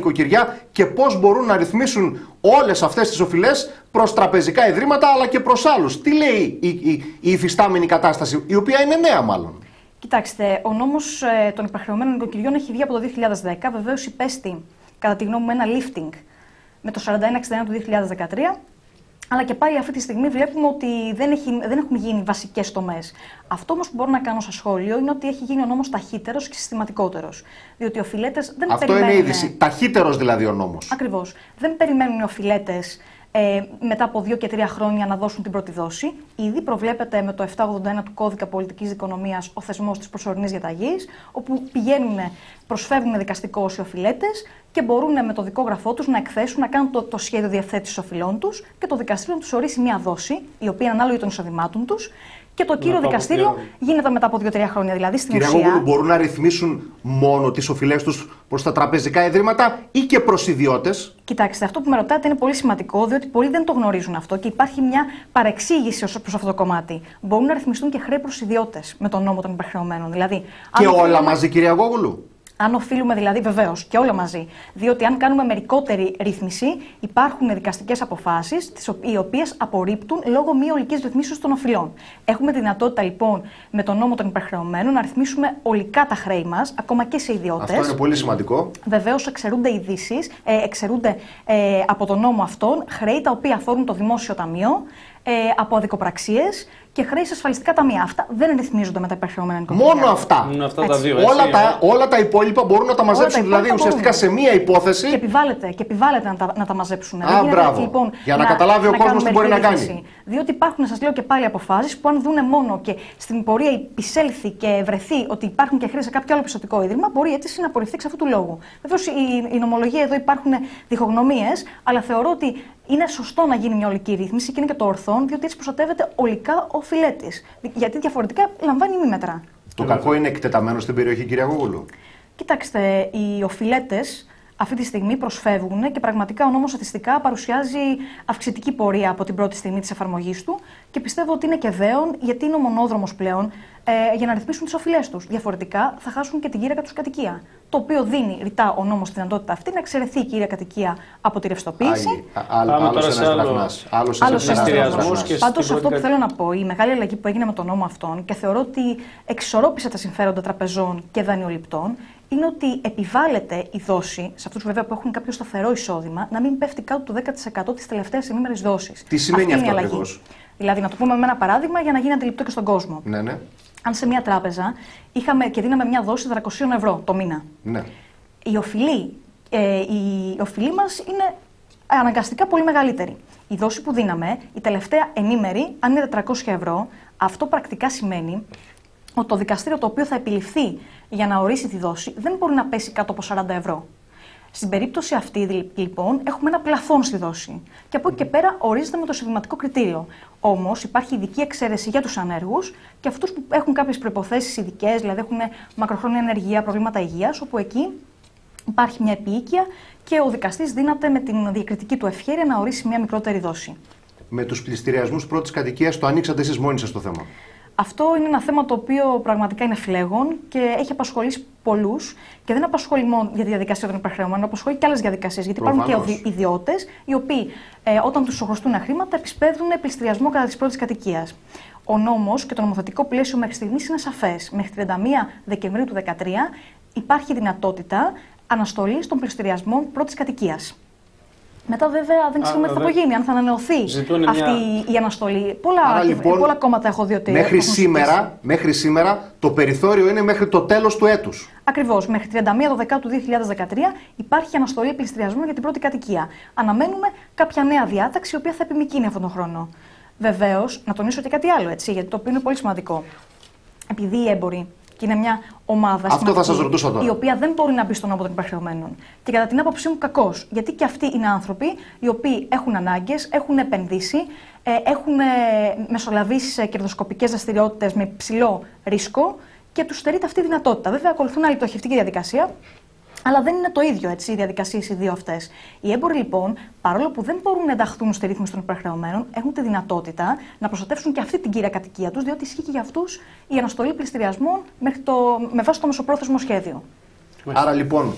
νομοθεσία και πώς μπορούν να ρυθμίσουν όλες αυτές τις οφειλές προς τραπεζικά ιδρύματα αλλά και προς άλλους. Τι λέει η, η, η υφιστάμενη κατάσταση, η οποία είναι νέα μάλλον? Κοιτάξτε, ο νόμος ε, των υπερχρεωμένων νοικοκυριών έχει βγει από το δύο χιλιάδες δέκα. Βεβαίως υπέστη, κατά τη γνώμη μου, ένα lifting με το σαράντα ένα εξήντα ένα του δύο χιλιάδες δεκατρία. Αλλά και πάλι αυτή τη στιγμή βλέπουμε ότι δεν, έχει, δεν έχουν γίνει βασικές τομές. Αυτό όμως που μπορώ να κάνω σαν σχόλιο είναι ότι έχει γίνει ο νόμος ταχύτερος και συστηματικότερος. Διότι οι οφειλέτες δεν Αυτό περιμένουν. Είναι είδηση. Ταχύτερος δηλαδή ο νόμος. Ακριβώς. Δεν περιμένουν οι οφειλέτες ε, μετά από δύο και τρία χρόνια να δώσουν την πρώτη δόση. Ήδη προβλέπεται με το επτακόσια ογδόντα ένα του Κώδικα Πολιτικής Δικονομίας ο θεσμός της προσωρινής διαταγής, όπου πηγαίνουν, προσφεύγουν δικαστικώς οι οφειλέτες και μπορούν με το δικόγραφό τους να εκθέσουν, να κάνουν το, το σχέδιο διευθέτησης οφειλών τους και το δικαστήριο να τους ορίσει μια δόση, η οποία είναι ανάλογη των εισοδημάτων τους. Και το κύριο δικαστήριο δύο... γίνεται μετά από δύο τρία χρόνια. Δηλαδή, στην Κυρία ουσία. Γόγουλου, μπορούν να ρυθμίσουν μόνο τις οφειλές τους προς τα τραπεζικά ιδρύματα ή και προς ιδιώτες? Κοιτάξτε, αυτό που με ρωτάτε είναι πολύ σημαντικό, διότι πολλοί δεν το γνωρίζουν αυτό και υπάρχει μια παρεξήγηση προς αυτό το κομμάτι. Μπορούν να ρυθμιστούν και χρέη προς ιδιώτες με τον νόμο των υπερχρεωμένων. Δηλαδή, και όλα οφείλουμε... μαζί, κυρία Γόγουλου. Αν οφείλουμε δηλαδή, βεβαίως και όλα μαζί. Διότι αν κάνουμε μερικότερη ρύθμιση, υπάρχουν δικαστικές αποφάσεις, οι οποίες απορρίπτουν λόγω μη ολικής ρυθμίσεως των οφειλών. Έχουμε τη δυνατότητα λοιπόν με τον νόμο των υπερχρεωμένων να ρυθμίσουμε ολικά τα χρέη μας, ακόμα και σε ιδιώτες. Αυτό είναι πολύ σημαντικό. Βεβαίως εξαιρούνται ειδήσεις, ε, εξαιρούνται ε, από τον νόμο αυτόν χρέη τα οποία αφορούν το δημόσιο ταμείο, ε, από αδικοπραξίες και χρέη σε ασφαλιστικά ταμεία. Αυτά δεν ρυθμίζονται με τα υπερχρεωμένα νοικοκυριά. Μόνο αυτά. Είναι αυτά τα δύο, έτσι, όλα, τα, όλα τα υπόλοιπα μπορούν να τα μαζέψουν, δηλαδή ουσιαστικά μπορούν. Σε μία υπόθεση. Και επιβάλλεται, και επιβάλλεται να, τα, να τα μαζέψουν. Α, μπράβο. Λοιπόν, για να, να καταλάβει ο κόσμος τι μπορεί να κάνει. Διότι υπάρχουν, σας λέω και πάλι, αποφάσεις που αν δούνε μόνο και στην πορεία επισέλθει και βρεθεί ότι υπάρχουν και χρέη σε κάποιο άλλο πιστωτικό ίδρυμα, μπορεί έτσι να απορριφθεί εξ αυτού του λόγου. Βεβαίως η, η νομολογία εδώ υπάρχουν διχογνωμίες, αλλά θεωρώ ότι είναι σωστό να γίνει μια ολική ρύθμιση και είναι και το ορθόν, διότι έτσι προστατεύεται ολικά ο οφειλέτης. Γιατί διαφορετικά λαμβάνει ημίμετρα. Το κακό είναι εκτεταμένο στην περιοχή, κυρία Γόγουλου. Κοιτάξτε, οι οφειλέτες αυτή τη στιγμή προσφεύγουν και πραγματικά ο νόμος στατιστικά παρουσιάζει αυξητική πορεία από την πρώτη στιγμή της εφαρμογής του και πιστεύω ότι είναι και δέον, γιατί είναι ο μονόδρομος πλέον ε, για να ρυθμίσουν τις οφειλές τους. Διαφορετικά θα χάσουν και την κύρια τους κατοικία. Το οποίο δίνει ρητά ο νόμος τη δυνατότητα αυτή να εξαιρεθεί η κύρια κατοικία από τη ρευστοποίηση. Άλλος ένας δραχμάς. Άλλος ένας δραχμάς. Πάντως αυτό που θέλω να πω, η μεγάλη αλλαγή που έγινε με τον νόμο αυτόν και θεωρώ ότι εξορρόπησε τα συμφέροντα τραπεζών και δανειοληπτών, είναι ότι επιβάλλεται η δόση, σε αυτούς βέβαια που έχουν κάποιο σταθερό εισόδημα, να μην πέφτει κάτω του δέκα τοις εκατό της τελευταίας ημίμερης δόσης. Τι σημαίνει αυτό ακριβώς? Δηλαδή, να το πούμε με ένα παράδειγμα για να γίνει αντιληπτό και στον κόσμο. Ναι, ναι. Αν σε μια τράπεζα είχαμε και δίναμε μια δόση τριακόσια ευρώ το μήνα. Ναι. Η οφειλή, ε, η οφειλή μας είναι αναγκαστικά πολύ μεγαλύτερη. Η δόση που δίναμε, η τελευταία ενήμερη, αν είναι τετρακόσια ευρώ, αυτό πρακτικά σημαίνει ότι το δικαστήριο το οποίο θα επιληφθεί για να ορίσει τη δόση δεν μπορεί να πέσει κάτω από σαράντα ευρώ. Στην περίπτωση αυτή, λοιπόν, έχουμε ένα πλαφόν στη δόση. Και από εκεί και πέρα ορίζεται με το εισοδηματικό κριτήριο. Όμως υπάρχει ειδική εξαίρεση για τους ανέργους και αυτούς που έχουν κάποιες προϋποθέσεις ειδικές, δηλαδή έχουν μακροχρόνια ανεργία, προβλήματα υγείας, όπου εκεί υπάρχει μια επίοικια και ο δικαστής δύναται με την διακριτική του ευχέρεια να ορίσει μια μικρότερη δόση. Με τους πληστηριασμούς πρώτης κατοικίας το ανοίξατε εσείς μόνοι σας το θέμα? Αυτό είναι ένα θέμα το οποίο πραγματικά είναι φλέγον και έχει απασχολήσει πολλούς και δεν απασχολεί μόνο για τη διαδικασία των υπερχρεωμένων, απασχολεί και άλλες διαδικασίες. Γιατί Προφανώς. υπάρχουν και ιδιώτες οι οποίοι ε, όταν τους χρωστούν χρήματα επισπεύδουν πληστηριασμό κατά της πρώτης κατοικίας. Ο νόμος και το νομοθετικό πλαίσιο μέχρι στιγμής είναι σαφές. Μέχρι τριάντα μία Δεκεμβρίου του δύο χιλιάδες δεκατρία υπάρχει δυνατότητα αναστολής των πληστηριασμών πρώτης κατοικίας. Μετά, βέβαια, δεν ξέρουμε τι θα απογίνει, αν θα ανανεωθεί Ζητούν αυτή μια... η αναστολή. Πολλά, Άρα, λοιπόν, πολλά κόμματα έχω δει ότι. Μέχρι σήμερα, μέχρι σήμερα το περιθώριο είναι μέχρι το τέλος του έτους. Ακριβώς. Μέχρι τριάντα μία Δεκεμβρίου του δύο χιλιάδες δεκατρία υπάρχει αναστολή πληστηριασμού για την πρώτη κατοικία. Αναμένουμε κάποια νέα διάταξη, η οποία θα επιμικρύνει αυτόν τον χρόνο. Βεβαίως, να τονίσω και κάτι άλλο, έτσι, γιατί το οποίο είναι πολύ σημαντικό. Επειδή οι έμποροι. Και είναι μια ομάδα Αυτό θα σας ρωτούσα τώρα. η οποία δεν μπορεί να μπει στον νόμο των υπερχρεωμένων. Και κατά την άποψή μου, κακώς. Γιατί και αυτοί είναι άνθρωποι οι οποίοι έχουν ανάγκες, έχουν επενδύσει, έχουν μεσολαβήσει σε κερδοσκοπικές δραστηριότητες με υψηλό ρίσκο και τους στερείται αυτή η δυνατότητα. Βέβαια, ακολουθούν άλλη πτωχευτική διαδικασία. Αλλά δεν είναι το ίδιο έτσι, οι διαδικασίες οι δύο αυτές. Οι έμποροι λοιπόν, παρόλο που δεν μπορούν να ενταχθούν στη ρύθμιση των υπερχρεωμένων, έχουν τη δυνατότητα να προστατεύσουν και αυτή την κύρια κατοικία τους, διότι ισχύει και για αυτούς η αναστολή πληστηριασμών μέχρι το, με βάση το μεσοπρόθεσμο σχέδιο. Άρα λοιπόν,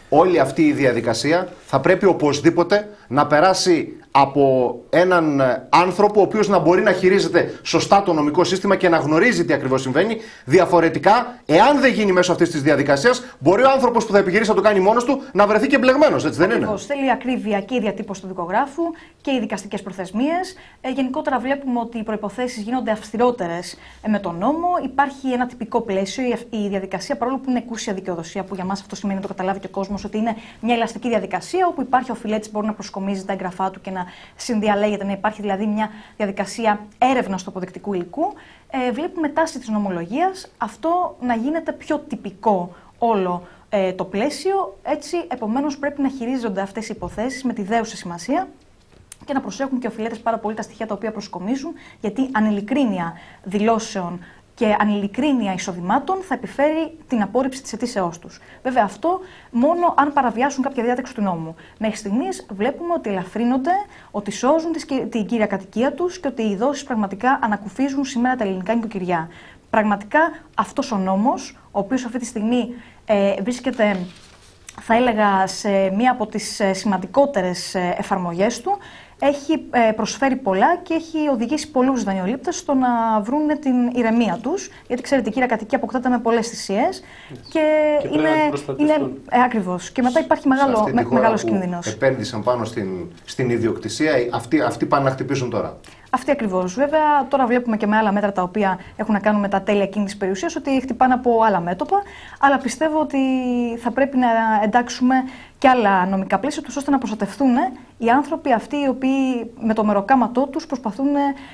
όλη αυτή η διαδικασία θα πρέπει οπωσδήποτε να περάσει από έναν άνθρωπο ο οποίος να μπορεί να χειρίζεται σωστά το νομικό σύστημα και να γνωρίζει τι ακριβώς συμβαίνει. Διαφορετικά, εάν δεν γίνει μέσω αυτής της διαδικασίας, μπορεί ο άνθρωπος που θα επιχειρήσει να το κάνει μόνος του να βρεθεί και μπλεγμένος, έτσι δεν είναι? Θέλει ακρίβεια και η διατύπωση του δικογράφου και οι δικαστικές προθεσμίες. Ε, γενικότερα βλέπουμε ότι οι προϋποθέσεις γίνονται αυστηρότερες ε, με τον νόμο. Υπάρχει ένα τυπικό πλαίσιο. Η, η διαδικασία, παρόλο που είναι εκούσια δικαιοδοσία, που για μας αυτό σημαίνει να το καταλάβει και ο κόσμος, ότι είναι μια ελαστική διαδικασία όπου υπάρχει ο οφειλέτης μπορεί να προσκομίζει τα έγγραφά του και να συνδιαλέγεται, να υπάρχει δηλαδή μια διαδικασία έρευνας του αποδεικτικού υλικού. Ε, βλέπουμε τάση της νομολογίας αυτό να γίνεται πιο τυπικό όλο ε, το πλαίσιο. Έτσι, επομένως, πρέπει να χειρίζονται αυτές οι υποθέσεις με τη δέουσα σημασία και να προσέχουν και οι οφειλέτες πάρα πολύ τα στοιχεία τα οποία προσκομίζουν, γιατί ανηλικρίνεια δηλώσεων και ανηλικρίνεια εισοδημάτων θα επιφέρει την απόρριψη της αιτήσεώς τους. Βέβαια, αυτό μόνο αν παραβιάσουν κάποια διάταξη του νόμου. Μέχρι στιγμής βλέπουμε ότι ελαφρύνονται, ότι σώζουν την κύρια κατοικία τους και ότι οι δόσεις πραγματικά ανακουφίζουν σήμερα τα ελληνικά νοικοκυριά. Πραγματικά αυτός ο νόμος, ο οποίος αυτή τη στιγμή ε, βρίσκεται, θα έλεγα, σε μία από τις σημαντικότερες εφαρμογές του, έχει προσφέρει πολλά και έχει οδηγήσει πολλούς δανειολήπτες στο να βρουν την ηρεμία τους. Γιατί ξέρετε, η κύρια κατοικία αποκτάται με πολλές θυσίες και, και είναι. είναι ε, ακριβώς. Και μετά υπάρχει μεγάλο, με, μεγάλος κίνδυνος. Επένδυσαν πάνω στην, στην ιδιοκτησία, αυτοί, αυτοί πάνε να χτυπήσουν τώρα. Αυτή ακριβώς. Βέβαια, τώρα βλέπουμε και με άλλα μέτρα τα οποία έχουν να κάνουν με τα τέλη εκείνης της περιουσίας ότι χτυπάνε από άλλα μέτωπα. Αλλά πιστεύω ότι θα πρέπει να εντάξουμε και άλλα νομικά πλαίσια τους ώστε να προστατευτούν οι άνθρωποι αυτοί οι οποίοι με το μεροκάματό τους προσπαθούν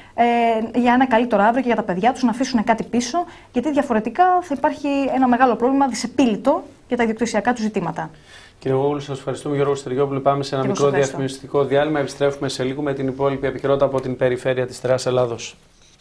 ε, για ένα καλύτερο αύριο και για τα παιδιά τους να αφήσουν κάτι πίσω. Γιατί διαφορετικά θα υπάρχει ένα μεγάλο πρόβλημα δυσεπίλητο για τα ιδιοκτησιακά του ζητήματα. Κύριε Γόγουλη, σας ευχαριστούμε. Γιώργο Στεριόπουλου, πάμε σε ένα μικρό διαφημιστικό διάλειμμα. Επιστρέφουμε σε λίγο με την υπόλοιπη επικαιρότητα από την περιφέρεια της Τρέας Ελλάδος.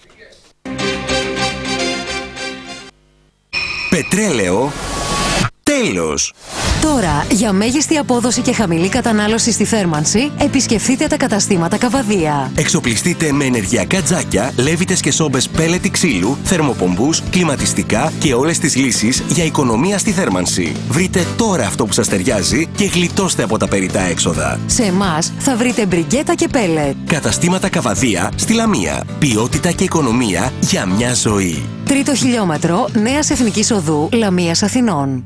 Πετρέλαιο. Τέλος. Τώρα, για μέγιστη απόδοση και χαμηλή κατανάλωση στη θέρμανση, επισκεφτείτε τα καταστήματα Καβαδία. Εξοπλιστείτε με ενεργειακά τζάκια, λέβητες και σόμπες πέλετη ξύλου, θερμοπομπούς, κλιματιστικά και όλες τις λύσεις για οικονομία στη θέρμανση. Βρείτε τώρα αυτό που σας ταιριάζει και γλιτώστε από τα περιττά έξοδα. Σε εμάς θα βρείτε μπριγκέτα και πέλετ. Καταστήματα Καβαδία στη Λαμία. Ποιότητα και οικονομία για μια ζωή. Τρίτο χιλιόμετρο Νέας Εθνικής Οδού Λαμίας Αθηνών.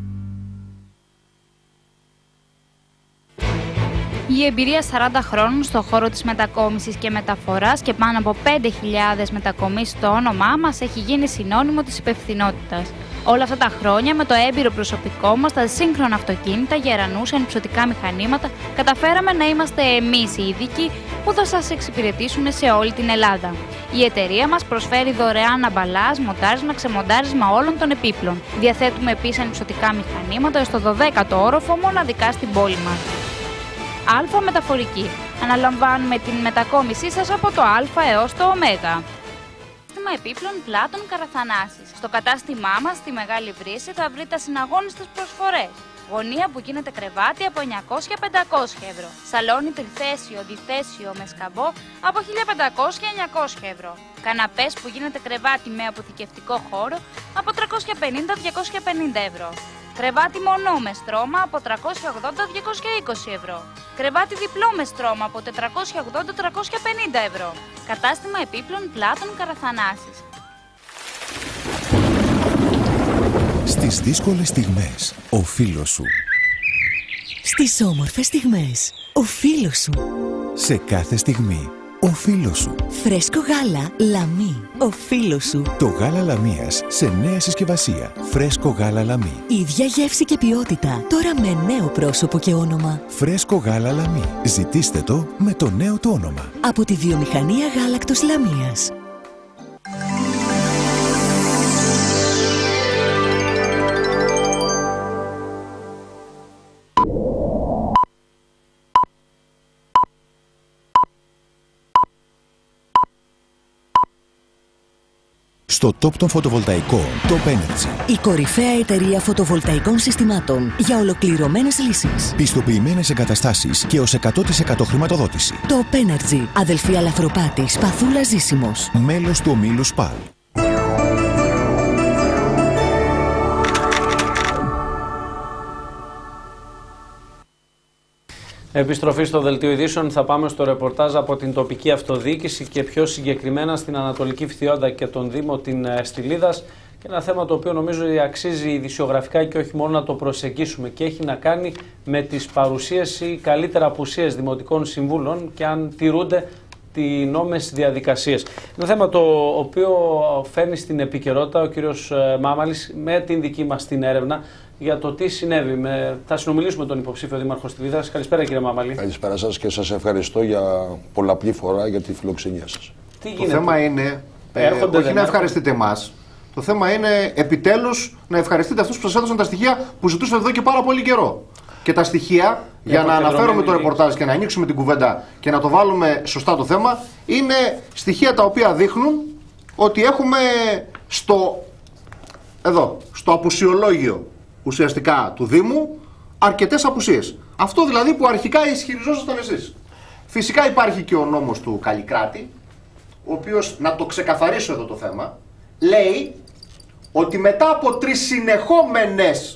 Η εμπειρία σαράντα χρόνων στον χώρο της μετακόμισης και μεταφοράς και πάνω από πέντε χιλιάδες μετακομίσεις στο όνομά μας έχει γίνει συνώνυμο της υπευθυνότητας. Όλα αυτά τα χρόνια, με το έμπειρο προσωπικό μας, τα σύγχρονα αυτοκίνητα, γερανούς, ανυψωτικά μηχανήματα, καταφέραμε να είμαστε εμείς οι ειδικοί που θα σας εξυπηρετήσουν σε όλη την Ελλάδα. Η εταιρεία μας προσφέρει δωρεάν αμπαλάζ, μοντάρισμα, ξεμοντάρισμα όλων των επίπλων. Διαθέτουμε επίσης ανυψωτικά μηχανήματα έως το δωδέκατο όροφο μοναδικά στην πόλη μας. Α Μεταφορική. Αναλαμβάνουμε την μετακόμισή σας από το Α έως το Ω. Κατάστημα επίπλων πλάτων Καραθανάσης. Στο κατάστημά μας, στη Μεγάλη Βρύση, θα βρείτε ασυναγώνιστες προσφορές. Γωνία που γίνεται κρεβάτι από εννιακόσια με πεντακόσια ευρώ. Σαλόνι τριθέσιο, διθέσιο με σκαμπό από χίλια πεντακόσια με εννιακόσια ευρώ. Καναπές που γίνεται κρεβάτι με αποθηκευτικό χώρο από τριακόσια πενήντα με διακόσια πενήντα ευρώ. Κρεβάτι μονό με στρώμα από τριακόσια ογδόντα με διακόσια είκοσι ευρώ. Κρεβάτι διπλό με στρώμα από τετρακόσια ογδόντα με τριακόσια πενήντα ευρώ. Κατάστημα επίπλων πλάτων Καραθανάσης. Στις δύσκολες στιγμές, ο φίλος σου. Στις όμορφες στιγμές, ο φίλος σου. Σε κάθε στιγμή, ο φίλος σου. Φρέσκο γάλα Λαμί, ο φίλος σου. Το γάλα Λαμίας σε νέα συσκευασία. Φρέσκο γάλα Λαμί. Ίδια γεύση και ποιότητα, τώρα με νέο πρόσωπο και όνομα. Φρέσκο γάλα Λαμί. Ζητήστε το με το νέο του όνομα. Από τη βιομηχανία γάλακτος Λαμίας. Στο top των φωτοβολταϊκών, Top Energy. Η κορυφαία εταιρεία φωτοβολταϊκών συστημάτων για ολοκληρωμένες λύσεις. Πιστοποιημένες εγκαταστάσεις και ως εκατό τοις εκατό χρηματοδότηση. Top Energy. Αδελφή Αλαφροπάτη, Σπαθούλα Ζήσιμος. Μέλος του ομίλου ΣΠΑΛ. Επιστροφή στο Δελτίο Ειδήσεων, θα πάμε στο ρεπορτάζ από την τοπική αυτοδιοίκηση και πιο συγκεκριμένα στην Ανατολική Φθιόντα και τον Δήμο την Στυλίδας. Και ένα θέμα το οποίο νομίζω αξίζει ειδησιογραφικά και όχι μόνο να το προσεγγίσουμε, και έχει να κάνει με τις παρουσίες ή καλύτερα απουσίες δημοτικών συμβούλων και αν τηρούνται οι νόμες διαδικασίες. Είναι θέμα το οποίο φέρνει στην επικαιρότητα ο κύριος Μάμαλης με την δική μας την έρευνα για το τι συνέβη. Με... Θα συνομιλήσουμε με τον υποψήφιο δήμαρχο Στυλίδας. Καλησπέρα κύριε Μάμαλη. Καλησπέρα σας και σας ευχαριστώ για πολλαπλή φορά για τη φιλοξενία σας. Τι γίνεται? Το θέμα είναι, ε, όχι να ευχαριστείτε εμάς, το θέμα είναι επιτέλους να ευχαριστείτε αυτούς που σας έδωσαν τα στοιχεία που ζητούσατε εδώ και πάρα πολύ καιρό. Και τα στοιχεία, για να αναφέρουμε το ρεπορτάζ και να ανοίξουμε την κουβέντα και να το βάλουμε σωστά το θέμα, είναι στοιχεία τα οποία δείχνουν ότι έχουμε στο, εδώ, στο απουσιολόγιο ουσιαστικά του Δήμου αρκετές απουσίες. Αυτό δηλαδή που αρχικά ισχυριζόσασταν εσείς. Φυσικά υπάρχει και ο νόμος του Καλλικράτη, ο οποίος, να το ξεκαθαρίσω εδώ το θέμα, λέει ότι μετά από τρεις συνεχόμενες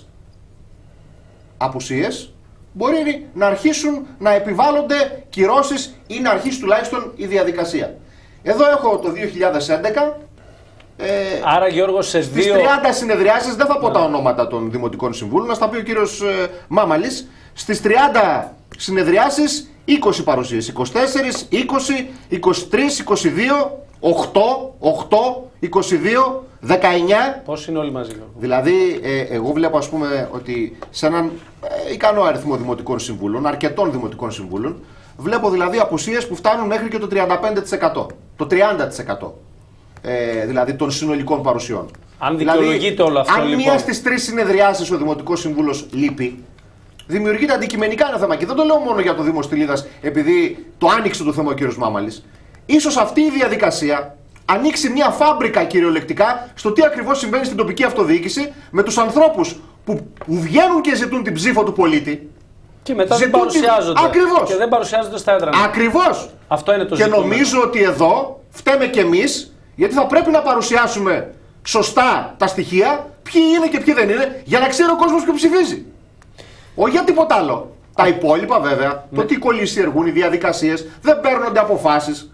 απουσίες μπορεί να αρχίσουν να επιβάλλονται κυρώσεις ή να αρχίσει τουλάχιστον η διαδικασία. Εδώ έχω το δύο χιλιάδες έντεκα. Ε, Άρα Γιώργο σε δύο... Στις τριάντα συνεδριάσεις, δεν θα πω yeah. τα ονόματα των δημοτικών συμβούλων, να στα πει ο κύριος ε, Μάμαλης. Στις τριάντα συνεδριάσεις είκοσι παρουσίες, είκοσι τέσσερα, είκοσι, είκοσι τρία, είκοσι δύο, οκτώ, οκτώ, είκοσι δύο, δεκαεννιά. Πώς είναι όλοι μαζί, Γιώργο? Δηλαδή, ε, εγώ βλέπω ας πούμε ότι σε έναν ε, ικανό αριθμό δημοτικών συμβούλων, αρκετών δημοτικών συμβούλων, βλέπω δηλαδή απουσίες που φτάνουν μέχρι και το τριάντα πέντε τοις εκατό, το τριάντα τοις εκατό. Ε, δηλαδή των συνολικών παρουσιών. Αν δικαιολογείται δηλαδή, όλο αυτό, αν λοιπόν. μία στις τρεις συνεδριάσεις ο Δημοτικός Σύμβουλος λείπει, δημιουργείται αντικειμενικά ένα θέμα. Και δεν το λέω μόνο για το Δήμο Στυλίδας, επειδή το άνοιξε το θέμα ο κύριος Μάμαλης. Ίσως αυτή η διαδικασία ανοίξει μια φάμπρικα κυριολεκτικά στο τι ακριβώς συμβαίνει στην τοπική αυτοδιοίκηση με τους ανθρώπους που, που βγαίνουν και ζητούν την ψήφο του πολίτη. Και μετά δεν παρουσιάζονται. Την... Ακριβώς. Και δεν παρουσιάζονται στα έδρανα. Ακριβώς. Αυτό είναι το και ζητούμενο. νομίζω ότι εδώ φταίμε κι εμείς. Γιατί θα πρέπει να παρουσιάσουμε σωστά τα στοιχεία, ποιοι είναι και ποιοι δεν είναι, για να ξέρει ο κόσμος ποιο ψηφίζει. Όχι για τίποτα άλλο. Τα υπόλοιπα βέβαια, ναι. το τι κολλησιεργούν οι διαδικασίες, δεν παίρνονται αποφάσεις.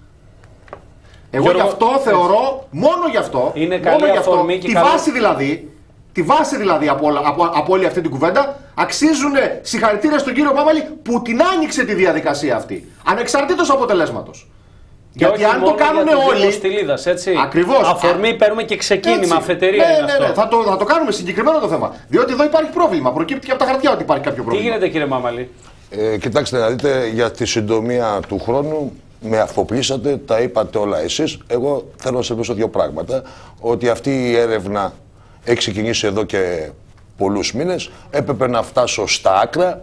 Εγώ Γιώργο, γι' αυτό θεωρώ, μόνο γι' αυτό, είναι μόνο γι' αυτό και τη καλό... βάση δηλαδή, τη βάση δηλαδή από, όλα, από, από όλη αυτή την κουβέντα, αξίζουν συγχαρητήρια στον κύριο Μάμαλη που την άνοιξε τη διαδικασία αυτή, ανεξαρτήτως αποτελέσματος. Και γιατί αν το κάνουν όλοι. Στυλίδας, έτσι. Ακριβώς. Αφορμή παίρνουμε και ξεκίνημα, αφετηρία. Ναι, είναι ναι, αυτό. ναι. Θα, το, θα το κάνουμε συγκεκριμένο το θέμα. Διότι εδώ υπάρχει πρόβλημα. Προκύπτει και από τα χαρτιά ότι υπάρχει κάποιο πρόβλημα. Τι γίνεται, κύριε Μάμαλη? Ε, κοιτάξτε να δείτε, για τη συντομία του χρόνου με αφοπλίσατε, τα είπατε όλα εσείς. Εγώ θέλω να σε ρωτήσω δύο πράγματα. Ότι αυτή η έρευνα έχει ξεκινήσει εδώ και πολλούς μήνες. Έπρεπε να φτάσω στα άκρα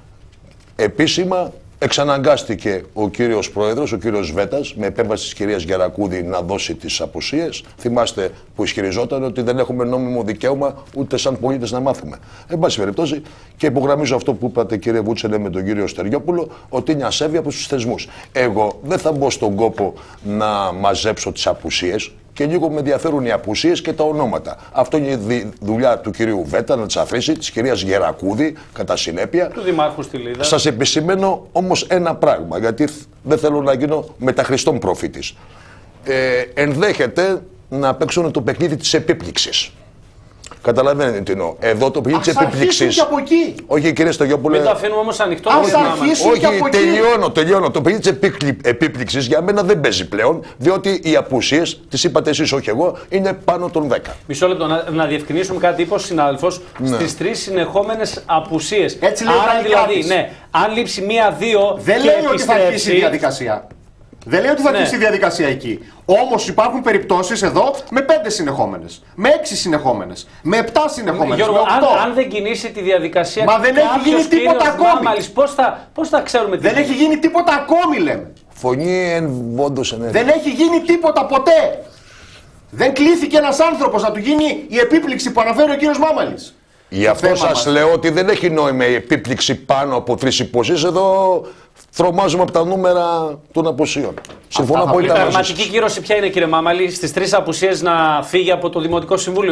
επίσημα. Εξαναγκάστηκε ο κύριος Πρόεδρος, ο κύριος Βέτας, με επέμβαση της κυρίας Γερακούδη να δώσει τις απουσίες. Θυμάστε που ισχυριζόταν ότι δεν έχουμε νόμιμο δικαίωμα ούτε σαν πολίτες να μάθουμε. Εν πάση περιπτώσει, και υπογραμμίζω αυτό που είπατε κύριε Βούτσελε με τον κύριο Στεριόπουλο, ότι είναι ασέβεια προς τους θεσμούς. Εγώ δεν θα μπω στον κόπο να μαζέψω τις απουσίες. Και λίγο με ενδιαφέρουν οι απουσίες και τα ονόματα. Αυτό είναι η δουλειά του κυρίου Βέτα να τις αφήσει, της κυρίας Γερακούδη, κατά συνέπεια. Του Δημάρχου Στυλίδα. Σας επισημαίνω όμως ένα πράγμα, γιατί δεν θέλω να γίνω μεταχριστών προφήτης. Ε, ενδέχεται να παίξουν το παιχνίδι της επίπληξης. Καταλαβαίνετε τι εννοώ. Εδώ το παιχνίδι της επίπληξης. Και από εκεί. Όχι, κύριε Στογιόπουλε. Μην το αφήνουμε όμως ανοιχτό. Ας αρχίσουν όχι, και από τελειώνω, εκεί. τελειώνω. Το παιχνίδι της επίπληξης για μένα δεν παίζει πλέον, διότι οι απουσίες, τις είπατε εσείς, όχι εγώ, είναι πάνω των δέκα. Μισό λεπτό, να, να διευκρινίσουμε κάτι, είπε ο συνάδελφος, ναι. στις τρεις συνεχόμενες απουσίες. Έτσι λέει. Άρα δηλαδή, ναι, αν λείψει μία-δύο. Δεν λέει ότι θα αρχίσει η διαδικασία. Δεν λέει ότι θα αρχίσει η διαδικασία εκεί. Όμως υπάρχουν περιπτώσεις εδώ με πέντε συνεχόμενες, με έξι συνεχόμενες, με επτά συνεχόμενες. Γιώργο, με οκτώ. αν, αν δεν κινήσει τη διαδικασία. Μα δεν έχει γίνει τίποτα ακόμη. Πώς θα, πώς θα ξέρουμε τι Δεν έχει γίνει τίποτα ακόμη, λέμε. Φωνή εν βόντος εν Δεν έχει γίνει τίποτα ποτέ. Δεν κλήθηκε ένας άνθρωπος να του γίνει η επίπληξη που αναφέρει ο κύριος Μάμαλης. Γι' αυτό σας λέω ότι δεν έχει νόημα η επίπληξη πάνω από τρεις υποσίες. Εδώ τρομάζουμε από τα νούμερα των απουσίων. Συμφωνώ απόλυτα μαζί σας. Η πραγματική κύρωση ποια είναι, κύριε Μάμαλη, στις τρεις απουσίες να φύγει από το Δημοτικό Συμβούλιο?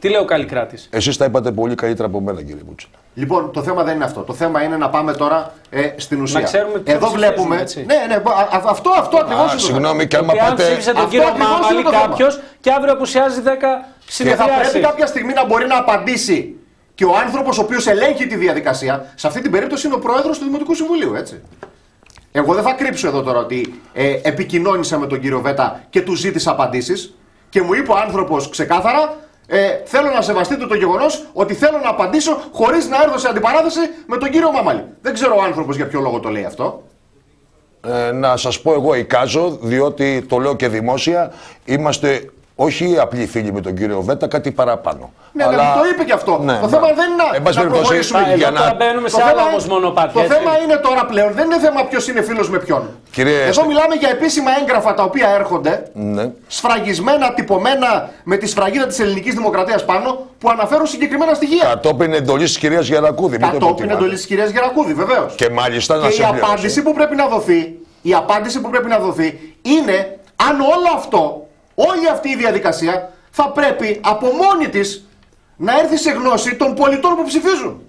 Τι λέει ο Καλλικράτης? Εσείς τα είπατε πολύ καλύτερα από μένα, κύριε Μπούτσελ. Λοιπόν, το θέμα δεν είναι αυτό. Το θέμα είναι να πάμε τώρα ε, στην ουσία. Να ξέρουμε Εδώ βλέπουμε. Έτσι. Ναι, ναι, α, αυτό, αυτό ακριβώς. Συγγνώμη, και άμα πάτε. Αν ψήφισε τον κύριο Μαμαλή κάποιος και αύριο απουσιάζει δέκα συνεδριάσεις. Και θα πρέπει κάποια στιγμή να μπορεί να απαντήσει και ο άνθρωπος ο οποίος ελέγχει τη διαδικασία. Σε αυτή την περίπτωση είναι ο πρόεδρος του Δημοτικού Συμβουλίου, έτσι. Εγώ δεν θα κρύψω εδώ τώρα ότι ε, επικοινώνησα με τον κύριο Βέτα και του ζήτησα απαντήσεις και μου είπε ο άνθρωπος ξεκάθαρα. Ε, θέλω να σεβαστείτε το γεγονός ότι θέλω να απαντήσω χωρίς να έρθω σε αντιπαράθεση με τον κύριο Μαμαλή. Δεν ξέρω ο άνθρωπος για ποιο λόγο το λέει αυτό. Ε, να σας πω εγώ εικάζω, διότι το λέω και δημόσια, είμαστε όχι απλοί φίλοι με τον κύριο Βέτα, κάτι παραπάνω. Ναι, αλλά... ναι, το είπε και αυτό. Ναι, το θέμα ναι. δεν είναι να, να προχωρήσουμε. Για να... μπαίνουμε σε άλλα όμως μονοπάτια. Το θέμα είναι τώρα πλέον, δεν είναι θέμα ποιος είναι φίλος με ποιον. Κύριε... Εδώ μιλάμε για επίσημα έγγραφα τα οποία έρχονται, ναι. σφραγισμένα, τυπωμένα με τη σφραγίδα της ελληνικής δημοκρατίας πάνω, που αναφέρουν συγκεκριμένα στοιχεία. Κατόπιν εντολής της κυρίας Γερακούδη. Κατόπιν εντολής της κυρίας Γερακούδη, βεβαίως. Και μάλιστα να και η απάντηση που πρέπει να δοθεί, η απάντηση που πρέπει να δοθεί είναι αν όλο αυτό, όλη αυτή η διαδικασία θα πρέπει από μόνη της να έρθει σε γνώση των πολιτών που ψηφίζουν.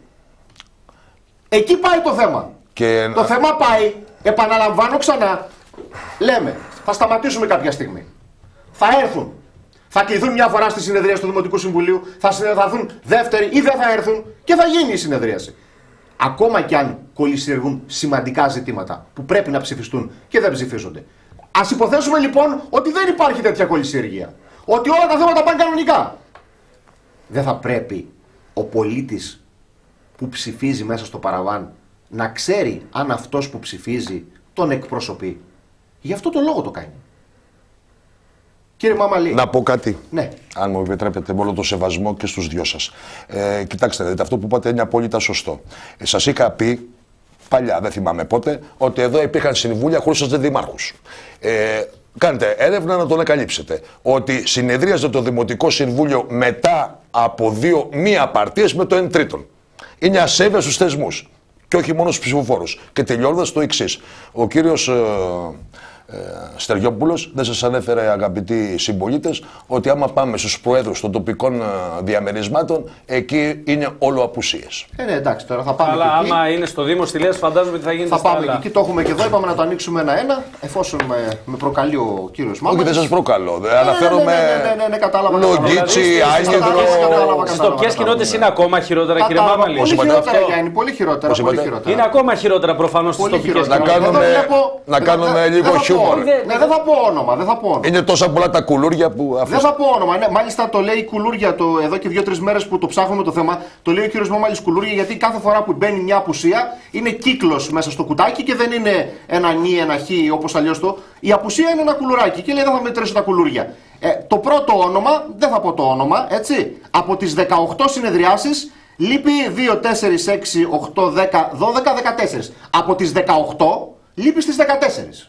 Εκεί πάει το θέμα. Και... Το θέμα πάει, επαναλαμβάνω ξανά, λέμε, θα σταματήσουμε κάποια στιγμή. Θα έρθουν. Θα κληθούν μια φορά στη συνεδρία του Δημοτικού Συμβουλίου, θα συνεδραθούν δεύτερη ή δεν θα έρθουν και θα γίνει η συνεδρίαση. Ακόμα κι αν κολλησιεργούν σημαντικά ζητήματα που πρέπει να ψηφιστούν και δεν ψηφίζονται. Ας υποθέσουμε λοιπόν ότι δεν υπάρχει τέτοια κολλησιεργία. Ότι όλα τα θέματα πάνε κανονικά. Δεν θα πρέπει ο πολίτης που ψηφίζει μέσα στο παραβάν να ξέρει αν αυτός που ψηφίζει τον εκπροσωπεί. Γι' αυτό το λόγο το κάνει. Κύριε Μαμαλή. Να πω κάτι. Ναι. Αν μου επιτρέπετε, με όλο το σεβασμό και στους δυο σας. Ε, κοιτάξτε, δηλαδή, αυτό που είπατε είναι απόλυτα σωστό. Ε, σας είχα πει παλιά, δεν θυμάμαι πότε, ότι εδώ υπήρχαν συμβούλια χωρίς δημάρχους. Ε, Κάντε έρευνα να τον εκαλύψετε. Ότι συνεδρίαζε το Δημοτικό Συμβούλιο μετά από δύο μη απαρτίες με το εν τρίτον. Είναι ασέβεια στους θεσμούς. Και όχι μόνο στους ψηφοφόρους. Και τελειώνοντας το εξής. Ο κύριος ε, ε, Στεριόπουλος δεν σας ανέφερε, αγαπητοί συμπολίτες, ότι άμα πάμε στους προέδρους των τοπικών ε, διαμερισμάτων, εκεί είναι όλο απουσίες. Ε, ναι, εντάξει, τώρα θα πάμε. Αλλά άμα είναι στο Δήμο Στηλίας, φαντάζομαι ότι θα γίνει. Θα πάμε άλλα. Εκεί, το έχουμε και εδώ. Είπαμε να το ανοίξουμε ένα-ένα, εφόσον με, με προκαλεί ο κύριος Μάμαλης. Όχι, δεν σας προκαλώ. Ναι, αναφέρομαι. Ναι, ναι, ναι, ναι, ναι, κατάλαβα. Λογίτσι, Άνυδρο. Στις τοπικές κοινότητες είναι ακόμα χειρότερα, κύριε Μάμαλη. Πολύ χειρότερα, Γιάννη, πολύ χειρότερα. Είναι ακόμα χειρότερα προφανώς στις τοπικές κοινότητες. Να κάνουμε λίγο χιούμορ. Ναι, δεν θα πω όνομα, δεν θα πω όνομα. Είναι τόσα πολλά τα κουλούρια που αφού. Δεν θα πω όνομα. Ναι, μάλιστα το λέει κουλούρια το, εδώ και δύο-τρεις μέρες που το ψάχνουμε το θέμα. Το λέει ο κύριος Μαμαλής κουλούρια, γιατί κάθε φορά που μπαίνει μια απουσία είναι κύκλος μέσα στο κουτάκι και δεν είναι ένα νι, ένα χ όπως αλλιώς το. Η απουσία είναι ένα κουλουράκι και λέει δεν θα μετρήσω τα κουλούρια. Ε, το πρώτο όνομα, δεν θα πω το όνομα, έτσι. Από τις δεκαοκτώ συνεδριάσεις λείπει δύο, τέσσερα, έξι, οκτώ, δέκα, δώδεκα, δεκατέσσερα. Από τις δεκαοκτώ λείπει στις δεκατέσσερα.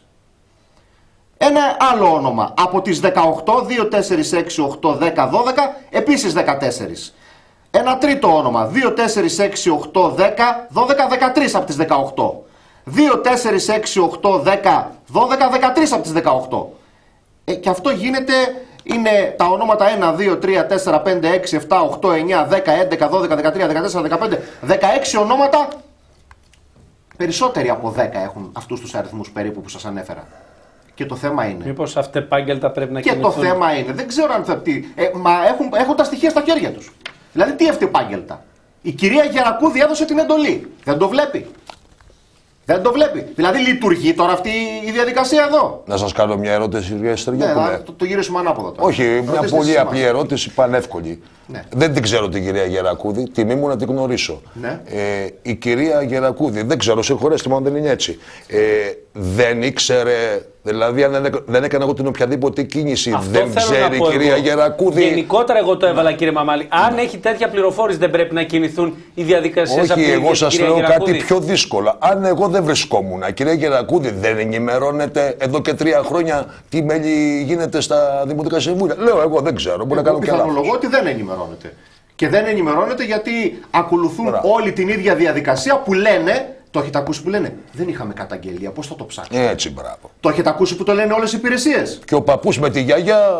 Ένα άλλο όνομα. Από τις δεκαοκτώ, δύο, τέσσερα, έξι, οκτώ, δέκα, δώδεκα, επίσης δεκατέσσερα. Ένα τρίτο όνομα. δύο, τέσσερα, έξι, οκτώ, δέκα, δώδεκα, δεκατρείς από τις δεκαοκτώ. δύο, τέσσερα, έξι, οκτώ, δέκα, δώδεκα, δεκατρείς από τις δεκαοκτώ. Ε, και αυτό γίνεται, είναι τα ονόματα ένα, δύο, τρία, τέσσερα, πέντε, έξι, επτά, οκτώ, εννιά, δέκα, έντεκα, δώδεκα, δεκατρία, δεκατέσσερα, δεκαπέντε, δεκαέξι ονόματα. Περισσότεροι από δέκα έχουν αυτούς τους αριθμούς περίπου που σας ανέφερα. Και το θέμα είναι. Μήπως αυτεπάγγελτα πρέπει να και κινηθούν. Και το θέμα είναι. Δεν ξέρω αν θα πει. Ε, μα έχουν, έχουν τα στοιχεία στα χέρια τους. Δηλαδή τι αυτεπάγγελτα. Η κυρία Γερακούδη έδωσε την εντολή. Δεν το βλέπει. Δεν το βλέπει. Δηλαδή λειτουργεί τώρα αυτή η διαδικασία εδώ. Να σας κάνω μια ερώτηση, κύριε Στεριόπουλε. Ναι, το, το γυρίσουμε ανάποδα τώρα. Όχι, μια Ρωτήστε πολύ απλή ερώτηση, πανεύκολη. Ναι. Δεν την ξέρω την κυρία Γερακούδη, τιμή μου να την γνωρίσω. Ναι. Ε, η κυρία Γερακούδη, δεν ξέρω, συγχωρέστε μου αν δεν είναι έτσι. Ε, δεν ήξερε, δηλαδή αν δεν, δεν έκανα εγώ την οποιαδήποτε κίνηση, αυτό δεν ξέρει η κυρία εγώ. Γερακούδη. Γενικότερα εγώ το έβαλα, κύριε Μαμαλή. Αν ναι. έχει τέτοια πληροφόρηση, δεν πρέπει να κινηθούν οι διαδικασίες. Όχι, εγώ σας λέω Γερακούδη. Κάτι πιο δύσκολο. Αν εγώ δεν βρισκόμουν, η κυρία Γερακούδη δεν ενημερώνεται εδώ και τρία χρόνια τι μέλη γίνεται στα δημοτικά συμβούλια. Λέω εγώ δεν ξέρω, μπορεί να κάνω και λάθος. Πιθανολογώ ότι δεν ενημερώνεται. Και δεν ενημερώνεται γιατί ακολουθούν Μπράβο. όλη την ίδια διαδικασία που λένε. Το έχετε ακούσει που λένε, δεν είχαμε καταγγελία, πώς θα το ψάξουμε. Έτσι, μπράβο. Το έχετε ακούσει που το λένε όλες οι υπηρεσίες. Και ο παππούς με τη γιαγιά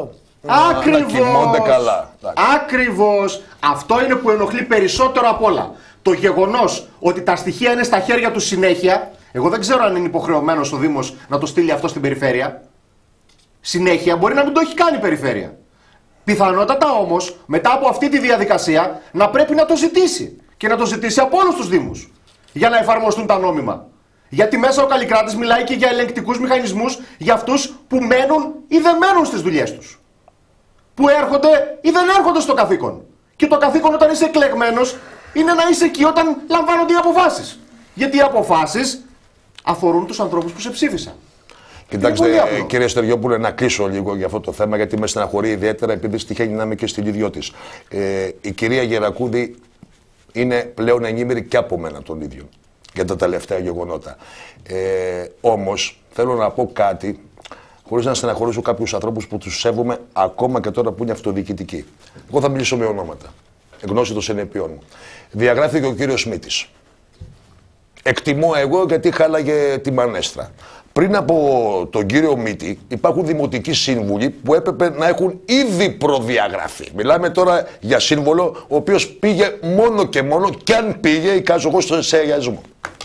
Ακριβώς. Να κοιμώνται καλά. Ακριβώς. Αυτό είναι που ενοχλεί περισσότερο απ' όλα. Το γεγονός ότι τα στοιχεία είναι στα χέρια του συνέχεια. Εγώ δεν ξέρω αν είναι υποχρεωμένος ο Δήμος να το στείλει αυτό στην περιφέρεια. Συνέχεια μπορεί να μην το έχει κάνει η περιφέρεια. Πιθανότατα όμως, μετά από αυτή τη διαδικασία, να πρέπει να το ζητήσει. Και να το ζητήσει από όλους τους Δήμους. Για να εφαρμοστούν τα νόμιμα. Γιατί μέσα ο Καλλικράτης μιλάει και για ελεγκτικούς μηχανισμούς για αυτούς που μένουν ή δεν μένουν στις δουλειές τους. Που έρχονται ή δεν έρχονται στο καθήκον. Και το καθήκον όταν είσαι εκλεγμένος είναι να είσαι εκεί όταν λαμβάνονται οι αποφάσεις. Γιατί οι αποφάσεις αφορούν τους ανθρώπους που σε ψήφισαν. Κοιτάξτε, κύριε Στεριόπουλε, να κλείσω λίγο για αυτό το θέμα, γιατί με στεναχωρεί ιδιαίτερα, επειδή τυχαίνει να είμαι και στην ίδιο της. Ε, η κυρία Γερακούδη είναι πλέον ενήμερη και από μένα τον ίδιο για τα τελευταία γεγονότα. Ε, όμως, θέλω να πω κάτι, χωρίς να στεναχωρήσω κάποιους ανθρώπους που τους σέβομαι ακόμα και τώρα που είναι αυτοδιοικητικοί. Εγώ θα μιλήσω με ονόματα, γνώση των συνεπειών μου. Διαγράφηκε ο κύριος Σμίτης. Εκτιμώ εγώ γιατί χάλαγε τη μανέστρα. Πριν από τον κύριο Μήτη υπάρχουν δημοτικοί σύμβουλοι που έπρεπε να έχουν ήδη προδιαγραφεί. Μιλάμε τώρα για σύμβολο ο οποίος πήγε μόνο και μόνο, και αν πήγε, εικάζω εγώ σε αγιασμό.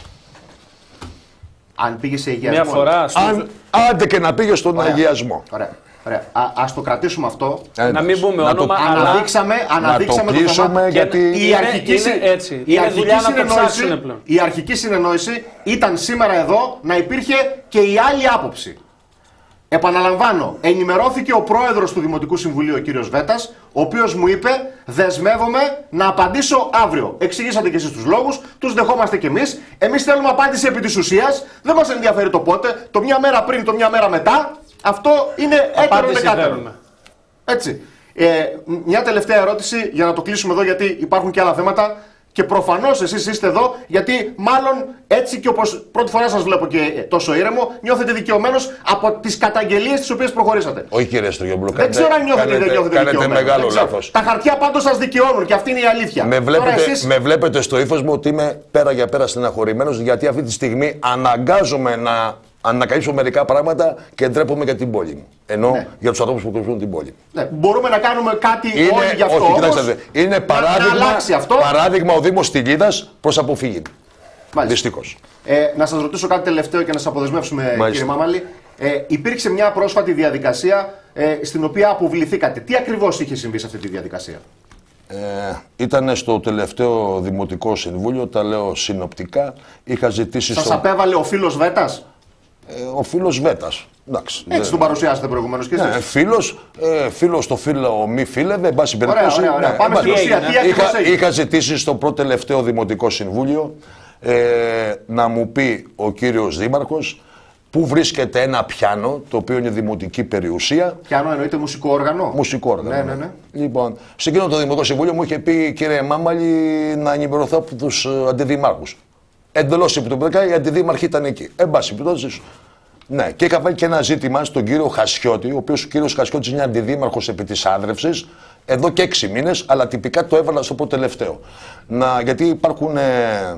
Αν πήγε σε αγιασμό. Μια φορά. Στο... Αν, άντε και να πήγε στον Ωραία. αγιασμό. Ωραία. Ωραία. Α, ας το κρατήσουμε αυτό. Ε, να μην πούμε όνομα, το... αλλά αναδείξαμε, αναδείξαμε να το κλείσουμε, γιατί η αρχική, είναι, είναι έτσι. Η, είναι αρχική συνεννόηση, η αρχική συνεννόηση ήταν σήμερα εδώ να υπήρχε και η άλλη άποψη. Επαναλαμβάνω, ενημερώθηκε ο πρόεδρος του Δημοτικού Συμβουλίου, ο κύριος Βέτας, ο οποίος μου είπε δεσμεύομαι να απαντήσω αύριο. Εξηγήσατε και εσείς τους λόγους, τους δεχόμαστε κι εμείς. Εμείς θέλουμε απάντηση επί της ουσίας, δεν μας ενδιαφέρει το πότε, το μια μέρα πριν, το μια μέρα μετά. Αυτό είναι έτερο δεκάτερο. Έτσι. Ε, μια τελευταία ερώτηση για να το κλείσουμε εδώ, γιατί υπάρχουν και άλλα θέματα. Και προφανώς εσείς είστε εδώ, γιατί μάλλον έτσι και όπως πρώτη φορά σας βλέπω και τόσο ήρεμο, νιώθετε δικαιωμένος από τις καταγγελίες τις οποίες προχωρήσατε. Όχι, κύριε Στρογιόπουλο. Δεν ξέρω αν νιώθετε ή δεν νιώθετε δικαιωμένος. Μεγάλο λάθος. Τα χαρτιά πάντως σας δικαιώνουν και αυτή είναι η αλήθεια. Με βλέπετε, εσείς... με βλέπετε στο ύφος μου ότι είμαι πέρα για πέρα στεναχωρημένος, γιατί αυτή τη στιγμή αναγκάζομαι να ανακαλύψω μερικά πράγματα και ντρέπομαι για την πόλη μου. Ενώ ναι. για τους ανθρώπους που κρυφούν την πόλη. Ναι. Μπορούμε να κάνουμε κάτι είναι, όλοι γι' αυτό. Όχι, όμως, κοιτάξτε, είναι παράδειγμα, αυτό. παράδειγμα ο Δήμος Στυλίδας προς αποφύγη. Δυστυχώς. Ε, να σας ρωτήσω κάτι τελευταίο και να σας αποδεσμεύσουμε, Μάλιστα. κύριε Μάμαλη. Ε, υπήρξε μια πρόσφατη διαδικασία ε, στην οποία αποβληθήκατε. Τι ακριβώς είχε συμβεί σε αυτή τη διαδικασία? Ε, ήταν στο τελευταίο Δημοτικό Συμβούλιο, τα λέω συνοπτικά. Είχα ζητήσει. Σας στο... απέβαλε ο φίλος Βέτας? Ε, ο φίλος Βέτας. Εντάξει, Έτσι δε... τον παρουσιάσετε προηγουμένως και εσείς. Ναι, φίλος, ε, φίλος το φίλο μη φίλευε, εν πάση περιπτώσει. Ωραία, ωραία, ωραία. Πάμε στην ουσία. Τι είχα, είχα ζητήσει στο πρώτο τελευταίο Δημοτικό Συμβούλιο ε, να μου πει ο κύριος Δήμαρχος πού βρίσκεται ένα πιάνο, το οποίο είναι δημοτική περιουσία. Πιάνο εννοείται μουσικό όργανο. Μουσικό όργανο. Ναι, ναι, ναι. Λοιπόν, σε εκείνο το Δημοτικό Συμβούλιο μου είχε πει, κύριε Μάμαλη, να ενημερωθώ από τους αντιδημάρχους. Εντελώς υποτιμητικά, οι αντιδήμαρχοι ήταν εκεί. Εν πάση περιπτώσει. Ναι, και είχα βάλει και ένα ζήτημα στον κύριο Χασιώτη, ο οποίος ο κύριος Χασιώτης είναι αντιδήμαρχος επί της Άνδρευσης, εδώ και έξι μήνες, αλλά τυπικά το έβαλα στο πρώτο τελευταίο. Να, γιατί υπάρχουν ε,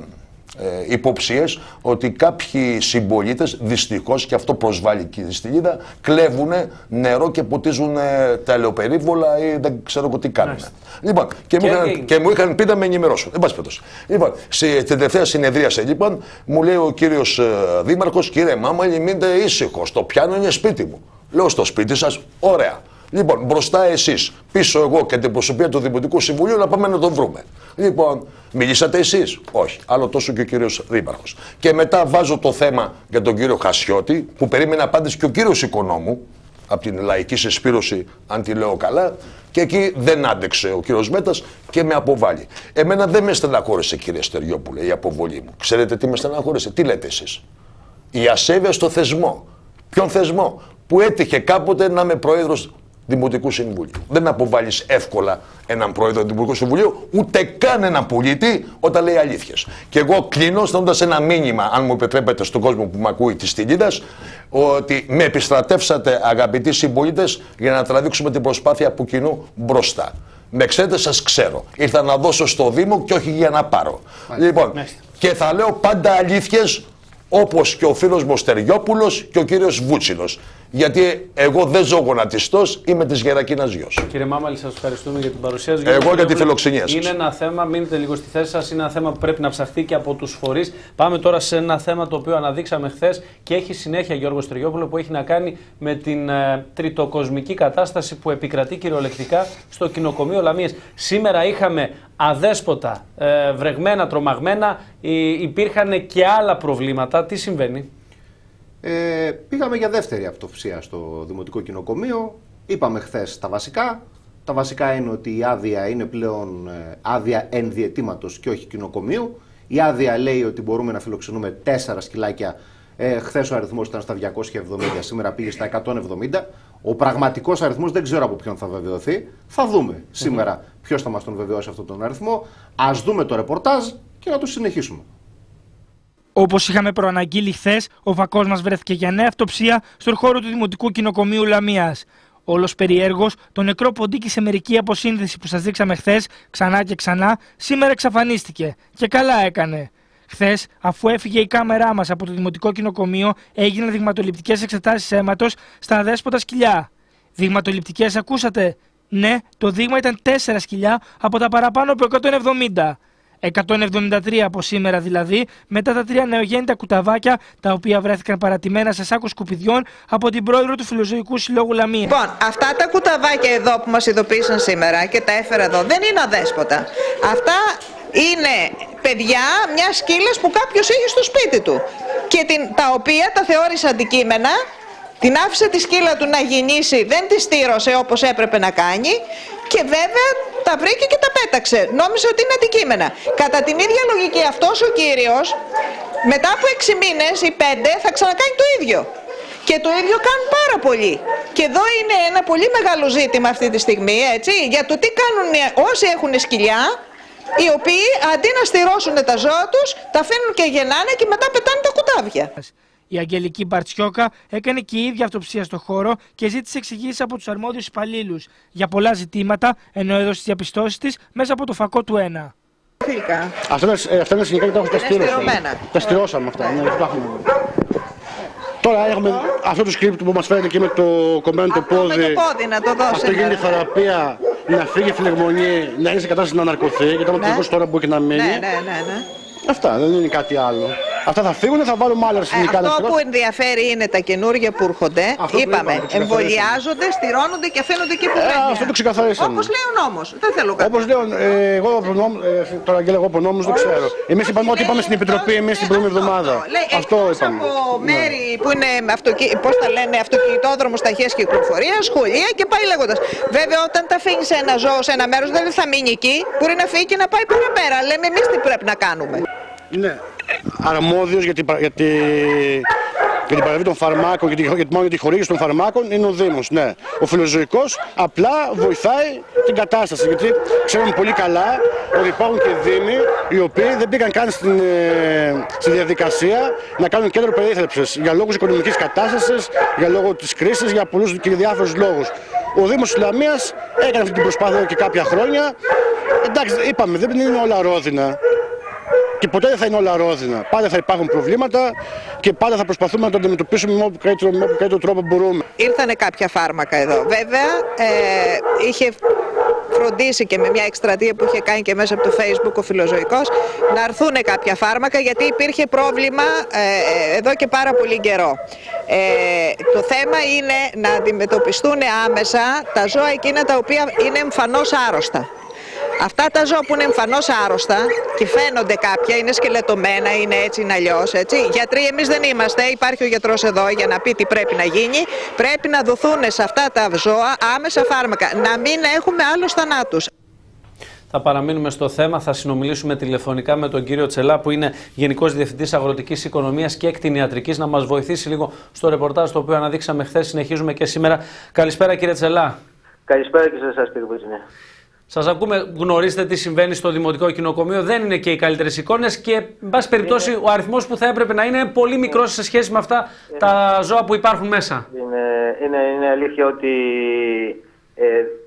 ε, υποψίες ότι κάποιοι συμπολίτες, δυστυχώς, και αυτό προσβάλλει και τη Στυλίδα, κλέβουν νερό και ποτίζουν ε, τα ελαιοπερίβολα ή δεν ξέρω τι κάνουν. Λοιπόν, και, και, μου είχαν, και μου είχαν πει να με ενημερώσουν. Εν πάση περιπτώσει. Λοιπόν, στην τελευταία συνεδρίαση, λοιπόν, μου λέει ο κύριος ε, Δήμαρχος, κύριε Μάμαλη, μείνετε ήσυχος. Το πιάνο είναι σπίτι μου. Λέω στο σπίτι σας, ωραία. Λοιπόν, μπροστά εσείς, πίσω εγώ και την προσωπία του Δημοτικού Συμβουλίου να πάμε να τον βρούμε. Λοιπόν, μιλήσατε εσείς? Όχι. Άλλο τόσο και ο κύριος Δήμαρχος. Και μετά βάζω το θέμα για τον κύριο Χασιώτη, που περίμενε απάντηση και ο κύριος Οικονόμου, από την Λαϊκή Συσπήρωση, αν τη λέω καλά, και εκεί δεν άντεξε ο κύριος Μέτας και με αποβάλλει. Εμένα δεν με στεναχώρησε, κύριε Στεριόπουλε, η αποβολή μου. Ξέρετε τι με στεναχώρησε? Τι λέτε εσείς? Η ασέβεια στο θεσμό. Ποιον θεσμό? Που έτυχε κάποτε να είμαι πρόεδρος Δημοτικού Συμβουλίου. Δεν αποβάλεις εύκολα έναν πρόεδρο του Δημοτικού Συμβουλίου, ούτε καν έναν πολίτη όταν λέει αλήθειες. Και εγώ κλείνω στέλνοντας ένα μήνυμα, αν μου επιτρέπετε, στον κόσμο που με ακούει της Στυλίδας, ότι με επιστρατεύσατε, αγαπητοί συμπολίτες, για να τραβήξουμε την προσπάθεια από κοινού μπροστά. Με ξέρετε, σας ξέρω. Ήρθα να δώσω στο Δήμο και όχι για να πάρω. Μάλιστα. Λοιπόν, Μάλιστα. και θα λέω πάντα αλήθειες, όπως και ο φίλος μου Στεριόπουλος και ο κύριος Βούτσιλος. Γιατί εγώ δεν ζω γονατιστός, είμαι της Γερακίνας γιος. Κύριε Μάμαλη, σας ευχαριστούμε για την παρουσία σας. Εγώ για τη φιλοξενία σας. Είναι ένα θέμα, μείνετε λίγο στη θέση σας, είναι ένα θέμα που πρέπει να ψαχθεί και από τους φορείς. Πάμε τώρα σε ένα θέμα το οποίο αναδείξαμε χθες και έχει συνέχεια, Γιώργο Στυριόπουλο, που έχει να κάνει με την ε, τριτοκοσμική κατάσταση που επικρατεί κυριολεκτικά στο κοινοκομείο Λαμίας. Σήμερα είχαμε αδέσποτα, ε, βρεγμένα, τρομαγμένα, ε, υπήρχαν και άλλα προβλήματα. Τι συμβαίνει? Ε, πήγαμε για δεύτερη αυτοψία στο Δημοτικό Κοινοκομείο. Είπαμε χθες τα βασικά. Τα βασικά είναι ότι η άδεια είναι πλέον ε, άδεια ενδιαιτήματος και όχι κοινοκομείου. Η άδεια λέει ότι μπορούμε να φιλοξενούμε τέσσερα σκυλάκια. Ε, χθες ο αριθμός ήταν στα διακόσια εβδομήντα, σήμερα πήγε στα εκατόν εβδομήντα. Ο πραγματικός αριθμός δεν ξέρω από ποιον θα βεβαιωθεί. Θα δούμε σήμερα mm-hmm. ποιος θα μας τον βεβαιώσει αυτόν τον αριθμό. Ας δούμε το ρεπορτάζ και να το συνεχίσουμε. Όπως είχαμε προαναγγείλει χθες, ο φακός μας βρέθηκε για νέα αυτοψία στον χώρο του Δημοτικού Κοινοκομείου Λαμίας. Όλος περιέργως, το νεκρό ποντίκι σε μερική αποσύνδεση που σας δείξαμε χθες, ξανά και ξανά, σήμερα εξαφανίστηκε. Και καλά έκανε. Χθες, αφού έφυγε η κάμερά μας από το Δημοτικό Κοινοκομείο, έγιναν δειγματοληπτικές εξετάσεις αίματος στα αδέσποτα σκυλιά. Δειγματοληπτικές ακούσατε? Ναι, το δείγμα ήταν τέσσερα σκυλιά από τα παραπάνω από εκατόν εβδομήντα. εκατόν εβδομήντα τρία από σήμερα δηλαδή, μετά τα τρία νεογέννητα κουταβάκια, τα οποία βρέθηκαν παρατημένα σε σάκους σκουπιδιών από την πρόεδρο του Φιλοζωικού Συλλόγου Λαμία. Λοιπόν, αυτά τα κουταβάκια εδώ που μας ειδοποίησαν σήμερα και τα έφερα εδώ δεν είναι αδέσποτα. Αυτά είναι παιδιά μιας σκύλας που κάποιος είχε στο σπίτι του και την, τα οποία τα θεώρησε αντικείμενα. Την άφησε τη σκύλα του να γεννήσει, δεν τη στήρωσε όπως έπρεπε να κάνει και βέβαια τα βρήκε και τα πέταξε. Νόμιζε ότι είναι αντικείμενα. Κατά την ίδια λογική αυτός ο κύριος μετά από έξι μήνες ή πέντε θα ξανακάνει το ίδιο. Και το ίδιο κάνουν πάρα πολλοί. Και εδώ είναι ένα πολύ μεγάλο ζήτημα αυτή τη στιγμή, έτσι, για το τι κάνουν όσοι έχουν σκυλιά, οι οποίοι αντί να στηρώσουν τα ζώα τους, τα αφήνουν και γεννάνε και μετά πετάνε τα κουτάβια. Η Αγγελική Μπαρτσιόκα έκανε και η ίδια αυτοψία στο χώρο και ζήτησε εξηγήσεις από τους αρμόδιους υπαλλήλους για πολλά ζητήματα, ενώ έδωσε τις διαπιστώσεις της μέσα από το φακό του ένα. Φιλικά. Αυτά είναι συχνικά και τα στηρώσα. Τα στηρώσαμε αυτά. Ναι, τώρα έχουμε αυτό το σκρίπτ που μας φαίνεται και με το κομμένο το πόδι. Με το πόδι να το δώσει. Αυτό γίνεται θεραπεία, να φύγει η φλεγμονή, να είναι σε κατάσταση να αναρκωθεί. Γιατί άμα το τώρα μπορεί και να μείνει. Ναι, ναι, ναι, ναι. Αυτά δεν είναι κάτι άλλο. Αυτά θα φύγουν, θα βάλουμε άλλα αρσενικά. Ε, αυτό που ενδιαφέρει είναι τα καινούργια που έρχονται. Αυτό είπαμε, είπαμε εμβολιάζονται, στηρώνονται και αφήνονται εκεί που ε, πρέπει. Αυτό το ξεκαθαρίσαμε. Όπως λέει ο νόμος. Δεν θέλω κάτι. Όπως λέω, ε, εγώ από νόμος, ε, τώρα Αγγέλα, εγώ από νόμος δεν ξέρω. Εμείς είπαμε ότι είπαμε στην Επιτροπή εμείς την προηγούμενη εβδομάδα. Αυτό είπαμε. Από μέρη που είναι, πώς τα λένε, αυτοκινητόδρομος ταχείας κυκλοφορίας, σχολεία και πάει λέγοντας. Βέβαια, όταν τα αφήνει ένα ζώο σε ένα μέρος δεν θα μείνει εκεί. Μπορεί να φύγει και να πάει παραπέρα. Λέμε εμείς τι πρέπει να κάνουμε. Είναι αρμόδιος για την, για τη, για την παραβίαση των φαρμάκων, για τη, για, μόνο για τη χορήγηση των φαρμάκων είναι ο Δήμος. Ναι. Ο Φιλοζωικός απλά βοηθάει την κατάσταση, γιατί ξέρουμε πολύ καλά ότι υπάρχουν και Δήμοι οι οποίοι δεν πήγαν καν στην, ε, στη διαδικασία να κάνουν κέντρο περίθαλψης για λόγους οικονομικής κατάστασης, για λόγω της κρίσης, για πολλούς και διάφορους λόγους. Ο Δήμος της Λαμίας έκανε αυτή την προσπάθεια και κάποια χρόνια. Εντάξει, είπαμε, δεν είναι όλα ρόδινα. Και ποτέ δεν θα είναι όλα ρόδινα. Πάντα θα υπάρχουν προβλήματα και πάντα θα προσπαθούμε να το αντιμετωπίσουμε με όποιο καλύτερο, με όποιο καλύτερο τρόπο μπορούμε. Ήρθανε κάποια φάρμακα εδώ. Βέβαια, ε, είχε φροντίσει και με μια εκστρατεία που είχε κάνει και μέσα από το Facebook ο Φιλοζωικός να έρθουν κάποια φάρμακα, γιατί υπήρχε πρόβλημα ε, εδώ και πάρα πολύ καιρό. Ε, το θέμα είναι να αντιμετωπιστούν άμεσα τα ζώα εκείνα τα οποία είναι εμφανώς άρρωστα. Αυτά τα ζώα που είναι εμφανώς άρρωστα και φαίνονται κάποια, είναι σκελετωμένα, είναι έτσι, είναι αλλιώς, έτσι. Γιατροί εμείς δεν είμαστε, υπάρχει ο γιατρός εδώ για να πει τι πρέπει να γίνει. Πρέπει να δοθούν σε αυτά τα ζώα άμεσα φάρμακα, να μην έχουμε άλλους θανάτους. Θα παραμείνουμε στο θέμα, θα συνομιλήσουμε τηλεφωνικά με τον κύριο Τσελά, που είναι Γενικός Διευθυντής Αγροτικής Οικονομίας και Κτηνιατρικής, να μας βοηθήσει λίγο στο ρεπορτάζ το οποίο αναδείξαμε χθες. Συνεχίζουμε και σήμερα. Καλησπέρα κύριε Τσελά. Καλησπέρα και σε εσάς κύριε Κουτσινέ. Σας ακούμε, γνωρίζετε τι συμβαίνει στο Δημοτικό Κοινοκομείο, δεν είναι και οι καλύτερες εικόνες και, εν πάση περιπτώσει, ο αριθμός που θα έπρεπε να είναι πολύ μικρός σε σχέση με αυτά είναι, τα ζώα που υπάρχουν μέσα. Είναι, είναι, είναι αλήθεια ότι ε,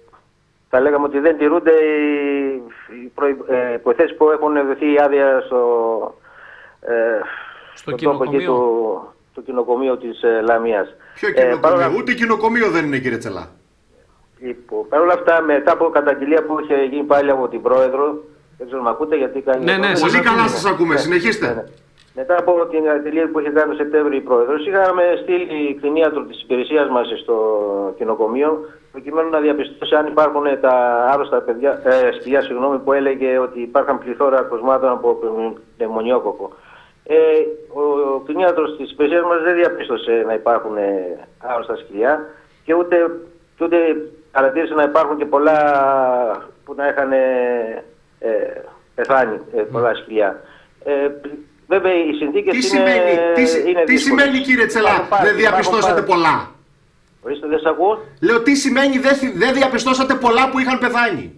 θα λέγαμε ότι δεν τηρούνται οι, οι προϋποθέσεις ε, που έχουν δοθεί η άδεια στο, ε, στο, στο κοινοκομείο. Του, το κοινοκομείο της ε, Λαμίας. Ποιο κοινοκομείο? Ε, παρόλα... Ούτε κοινοκομείο δεν είναι, κύριε Τσελά. Λοιπόν, παρ' όλα αυτά, μετά από καταγγελία που είχε γίνει πάλι από την Πρόεδρο, δεν ξέρω αν ακούτε γιατί κάνει... Ναι, ναι, πολύ καλά σας ακούμε, ναι, συνεχίστε. Ναι, ναι. Μετά από την καταγγελία που είχε κάνει το Σεπτέμβριο η Πρόεδρος, είχαμε στείλει κτηνίατρο της υπηρεσίας μας στο κοινοκομείο, προκειμένου να διαπιστώσει αν υπάρχουν τα άρρωστα παιδιά, ε, σπηλιά, συγγνώμη, που έλεγε ότι υπάρχουν πληθώρα κρουσμάτων από πνευμονιόκοκο. Ε, ο κτηνίατρος της υπηρεσίας μας δεν διαπίστωσε να υπάρχουν άρρωστα σκυλιά και ούτε, και ούτε παρατήρησε να υπάρχουν και πολλά που να είχαν ε, πεθάνει, ε, πολλά σκυλιά. Ε, βέβαια οι συνθήκες τι είναι, σημαίνει, τι, είναι τι σημαίνει, κύριε Τσελά, δεν διαπιστώσατε πολλά? Ορίστε, δεν σ' ακούω. Λέω, τι σημαίνει δεν, δεν διαπιστώσατε πολλά που είχαν πεθάνει?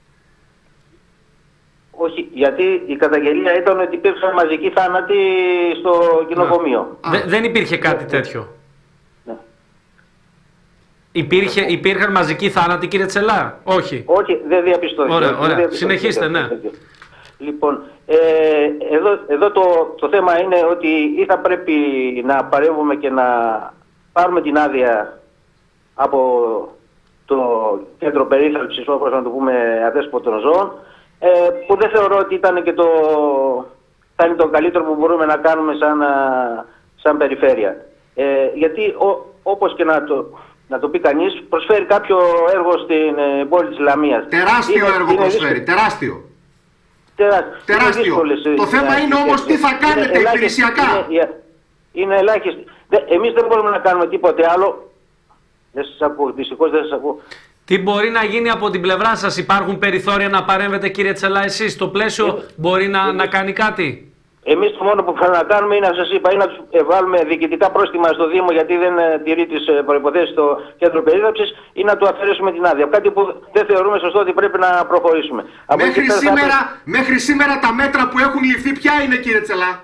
Όχι, γιατί η καταγγελία ήταν ότι υπήρξαν μαζικοί θάνατοι στο κοινοκομείο. Δε, δεν υπήρχε κάτι τέτοιο. Ναι. Υπήρχε, υπήρχαν μαζικοί θάνατοι, κύριε Τσελά? Όχι. Όχι, δεν διαπιστώθηκε. Ωραία, ωραία. Συνεχίστε, ναι. Λοιπόν, ε, εδώ, εδώ το, το θέμα είναι ότι ή θα πρέπει να παρεύουμε και να πάρουμε την άδεια από το κέντρο περίθαλψης, όπως να το πούμε, αδέσποτων ζώων, ε, που δεν θεωρώ ότι ήταν και το, θα είναι το καλύτερο που μπορούμε να κάνουμε σαν, σαν περιφέρεια. Ε, γιατί ο, όπως και να το, να το πει κανείς, προσφέρει κάποιο έργο στην ε, πόλη της Λαμίας. Τεράστιο είναι, έργο είναι προσφέρει, δύσκολο. τεράστιο. Τεράστιο. Τεράστιο. Είναι το θέμα είναι όμως τι θα κάνετε είναι υπηρεσιακά. Είναι, είναι ελάχιστη. Εμείς δεν μπορούμε να κάνουμε τίποτε άλλο. Δεν σας ακούω, δυστυχώς δεν σας ακούω. Τι μπορεί να γίνει από την πλευρά σας? Υπάρχουν περιθώρια να παρέμβετε, κύριε Τσελά, εσείς στο πλαίσιο ε, μπορεί να, ε, να κάνει κάτι? Εμείς το μόνο που πρέπει να κάνουμε είναι, σας είπα, είναι να τους βάλουμε διοικητικά πρόστιμα στο Δήμο γιατί δεν ε, τηρεί τις ε, προϋποθέσεις στο κέντρο περίθαλψης ή να του αφαιρέσουμε την άδεια. Κάτι που δεν θεωρούμε σωστό ότι πρέπει να προχωρήσουμε. Μέχρι σήμερα, θα... μέχρι σήμερα τα μέτρα που έχουν ληφθεί ποια είναι, κύριε Τσελά?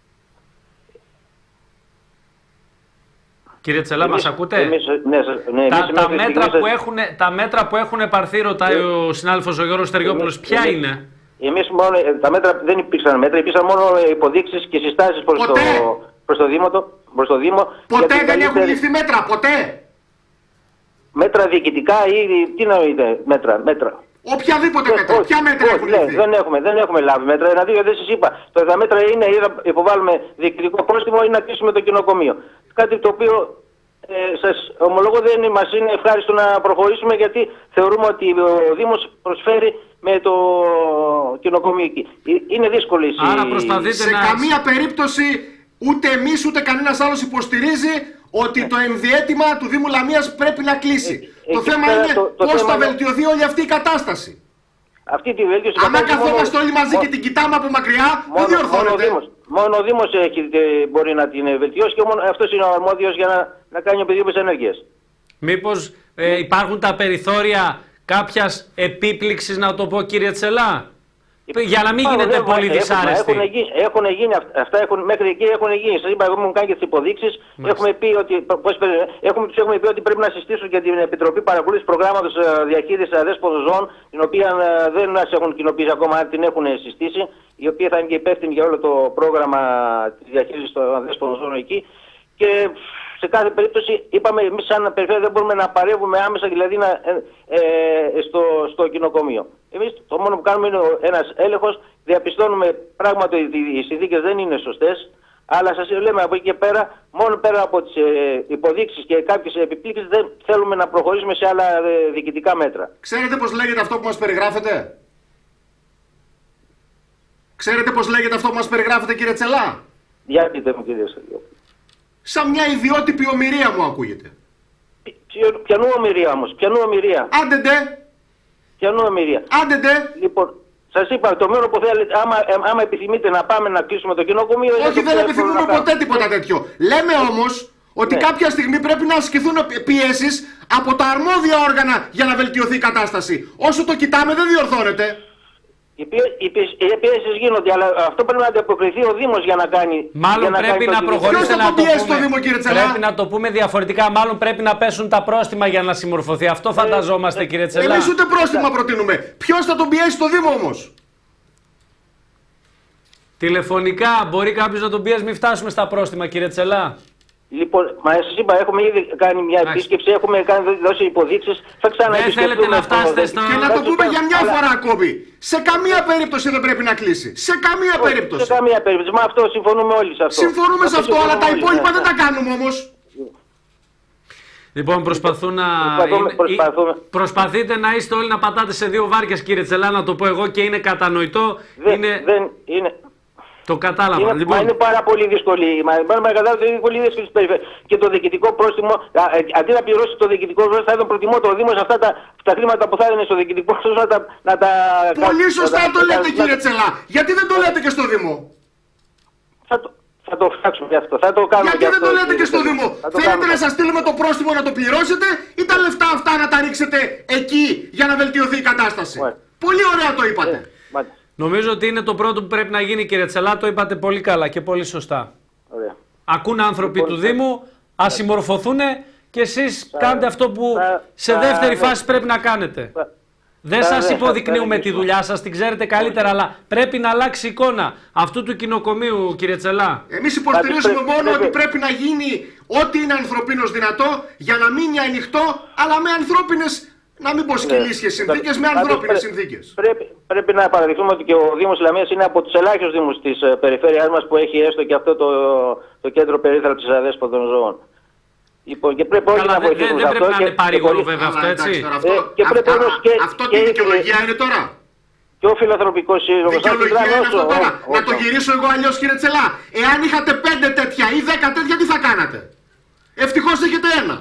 Κύριε Τσελά, εμείς, μας ακούτε? Εμείς, ναι, ναι, τα, εμείς, τα, μέτρα που έχουν, τα μέτρα που έχουν επαρθεί, ρωτάει ε, ο συνάδελφος ο Γιώργος Στεριόπουλος, ποια εμείς, είναι? Εμείς μόνο, τα μέτρα δεν υπήρξαν μέτρα, υπήρξαν μόνο υποδείξεις και συστάσεις προς, το, προς, το, Δήμο, το, προς το Δήμο. Ποτέ δεν καλύτερη... έχουν ληφθεί μέτρα, ποτέ! Μέτρα διοικητικά ή τι να είτε, μέτρα, μέτρα. Οποιαδήποτε μέτρα, όχι, ποια μέτρα όχι, έχουν ληφθεί? Δεν έχουμε, δεν έχουμε λάβει μέτρα, δηλαδή δεν σας είπα. Τα μέτρα είναι ή να υποβάλουμε διοικητικό πρόστιμο ή να κλείσουμε το κοινοκομείο. Κάτι το οποίο ε, σας ομολογώ δεν μας είναι ευχάριστο να προχωρήσουμε γιατί θεωρούμε ότι ο Δήμος προσφέρει με το κοινοκομείο εκεί. Είναι δύσκολη η... Άρα προσπαθείτε σε να... καμία περίπτωση ούτε εμείς ούτε κανένας άλλος υποστηρίζει ότι το ενδιαίτημα του Δήμου Λαμίας πρέπει να κλείσει. Ε, το θέμα είναι το, το πώς θα βελτιωθεί όλη αυτή η κατάσταση. Αυτή τη βελτίωση... Αν καθόμαστε όλοι μαζί μόνο... και την κοιτάμε από μακριά, δεν διορθώνεται. Μόνο ο Δήμος έχει, μπορεί να την βελτιώσει και μόνο αυτός είναι ο αρμόδιος για να, να κάνει οποιαδήποτε ενέργειες. Μήπως ε, υπάρχουν τα περιθώρια κάποιας επίπληξης, να το πω, κύριε Τσελά, για να μην Άρα, γίνεται δεν, πολύ δυσάρεστη? Έχουν, έχουν, έχουν γίνει αυτά, έχουν, μέχρι εκεί έχουν γίνει. Σας είπα, έχουμε κάνει και τις υποδείξεις. Έχουμε πει ότι, πώς, έχουμε, τους έχουμε πει ότι πρέπει να συστήσουν και την Επιτροπή Παρακολούθησης Προγράμματος Διαχείρισης Αδέσποτων Ζώων, την οποία δεν μας έχουν κοινοποιήσει ακόμα, την έχουν συστήσει, η οποία θα είναι και υπεύθυνη για όλο το πρόγραμμα της διαχείρισης των αδέσποτων ζώων εκεί. Και σε κάθε περίπτωση είπαμε εμείς σαν περιφέρεια δεν μπορούμε να παρεύουμε άμεσα δηλαδή να, ε, ε, στο, στο κοινοκομείο. Εμείς το μόνο που κάνουμε είναι ένας έλεγχος, διαπιστώνουμε πράγματι ότι οι συνθήκες δεν είναι σωστές, αλλά σας λέμε από εκεί και πέρα, μόνο πέρα από τις ε, υποδείξεις και κάποιες επιπλήξεις δεν θέλουμε να προχωρήσουμε σε άλλα ε, διοικητικά μέτρα. Ξέρετε πώς λέγεται αυτό που μας περιγράφετε? Ξέρετε πώς λέγεται αυτό που μας περιγράφετε, κύριε Τσελά? Για πείτε μου, κύριε Σεργιόπουλο. Σαν μια ιδιότυπη ομηρία μου ακούγεται. Ποιανού ομηρία όμως, ποιανού ομηρία? Άντεντε. Ποιανού ομηρία? Άντεντε. Λοιπόν, σας είπα, το μόνο που θέλετε, άμα, άμα επιθυμείτε να πάμε να κλείσουμε το κοινοκομείο... Όχι, δεν επιθυμούμε ποτέ τίποτα τέτοιο. Λέμε όμως ότι ναι. κάποια στιγμή πρέπει να ασκηθούν πιέσεις από τα αρμόδια όργανα για να βελτιωθεί η κατάσταση. Όσο το κοιτάμε δεν διορθώνεται. Οι πιέσεις γίνονται, αλλά αυτό πρέπει να ανταποκριθεί ο Δήμος για να κάνει. Μάλλον για να πρέπει κάνει να προχωρήσει να το πούμε. Το Δήμο, κύριε Τσελά. Πρέπει να το πούμε διαφορετικά. Μάλλον πρέπει να πέσουν τα πρόστιμα για να συμμορφωθεί. Αυτό φανταζόμαστε, ε, κύριε Τσελά. Εμείς ούτε πρόστιμα προτείνουμε. Ποιος θα τον πιέσει το Δήμο όμως? Τηλεφωνικά μπορεί κάποιος να τον πιέσει, μην φτάσουμε στα πρόστιμα, κύριε Τσελά. Λοιπόν, μα σας είπα, έχουμε ήδη κάνει μια επίσκεψη, έχουμε κάνει, δώσει υποδείξεις, θα ξαναεπισκεφτούμε. Δεν θέλετε να φτάσετε στο... Και να το πούμε για μια φορά ακόμη. Σε καμία περίπτωση δεν πρέπει να κλείσει. Σε καμία Όχι, περίπτωση. Σε καμία περίπτωση. Μα αυτό συμφωνούμε όλοι σε αυτό. Συμφωνούμε σε αυτό, αλλά τα υπόλοιπα ναι, δεν τα κάνουμε όμως. Λοιπόν, προσπαθούν να... Προσπαθούμε, προσπαθούμε. Προσπαθείτε να είστε όλοι να πατάτε σε δύο βάρκες, κύριε Τσελά, να το πω εγώ, και είναι κατανοητό. Δεν είναι... Δεν είναι... Το κατάλαβα. Είναι, λοιπόν... μα είναι πάρα πολύ δύσκολη. Μα, μα, μα είναι πολύ δύσκολη περιφέρεια. Και το διοικητικό πρόστιμο, α, ε, αντί να πληρώσει το διοικητικό πρόστιμο, θα ήταν προτιμώ το Δήμο αυτά τα, τα χρήματα που θα έδινε στο διοικητικό πρόστιμο να τα. Να τα πολύ σωστά να, το να, λέτε, να, κύριε να, Τσελά. Γιατί δεν το λέτε και στο Δήμο. Θα το, θα το φτιάξουμε και αυτό. Θα το κάνουμε. Γιατί δεν αυτό, το λέτε και στο Δήμο. Θέλετε να σας στείλουμε το πρόστιμο να το πληρώσετε ή τα λεφτά αυτά να τα ρίξετε εκεί για να βελτιωθεί η κατάσταση. Πολύ ωραία το είπατε. Νομίζω ότι είναι το πρώτο που πρέπει να γίνει, κύριε Τσελά, το είπατε πολύ καλά και πολύ σωστά. Ωραία. Ακούν άνθρωποι λοιπόν, του Δήμου, ας συμμορφωθούν και εσείς θα, κάντε αυτό που θα, σε θα, δεύτερη θα, φάση πρέπει να κάνετε. Θα, Δεν θα, σας θα, υποδεικνύουμε θα, τη δουλειά σας, την ξέρετε καλύτερα, αλλά πρέπει να αλλάξει η εικόνα αυτού του κοινοκομείου, κύριε Τσελά. Εμείς υποστηρίζουμε μόνο ότι πρέπει να γίνει ό,τι είναι ανθρωπίνως δυνατό για να μείνει ανοιχτό, αλλά με ανθρώπινες. Να μην πω σκυλίσιες συνθήκες, με ανθρώπινες συνθήκες. Πρέπει, πρέπει να παραδειχθούμε ότι και ο Δήμος Λαμίας είναι από τους ελάχιστους δήμους της uh, περιφέρειάς μας που έχει έστω και αυτό το, το κέντρο περίθαλψης αδέσποτων ζώων. Λοιπόν, και πρέπει όλοι να βοηθήσουμε. Δεν πρέπει να είναι παρήγορο βέβαια αυτό, έτσι. Αυτό τι δικαιολογία είναι τώρα. Και ο Φιλανθρωπικός Σύλλογος. Δικαιολογία είναι αυτό τώρα. Να το γυρίσω εγώ αλλιώς, κύριε Τσελά. Εάν είχατε πέντε τέτοια ή δέκα τέτοια, τι θα κάνατε. Ευτυχώς έχετε ένα.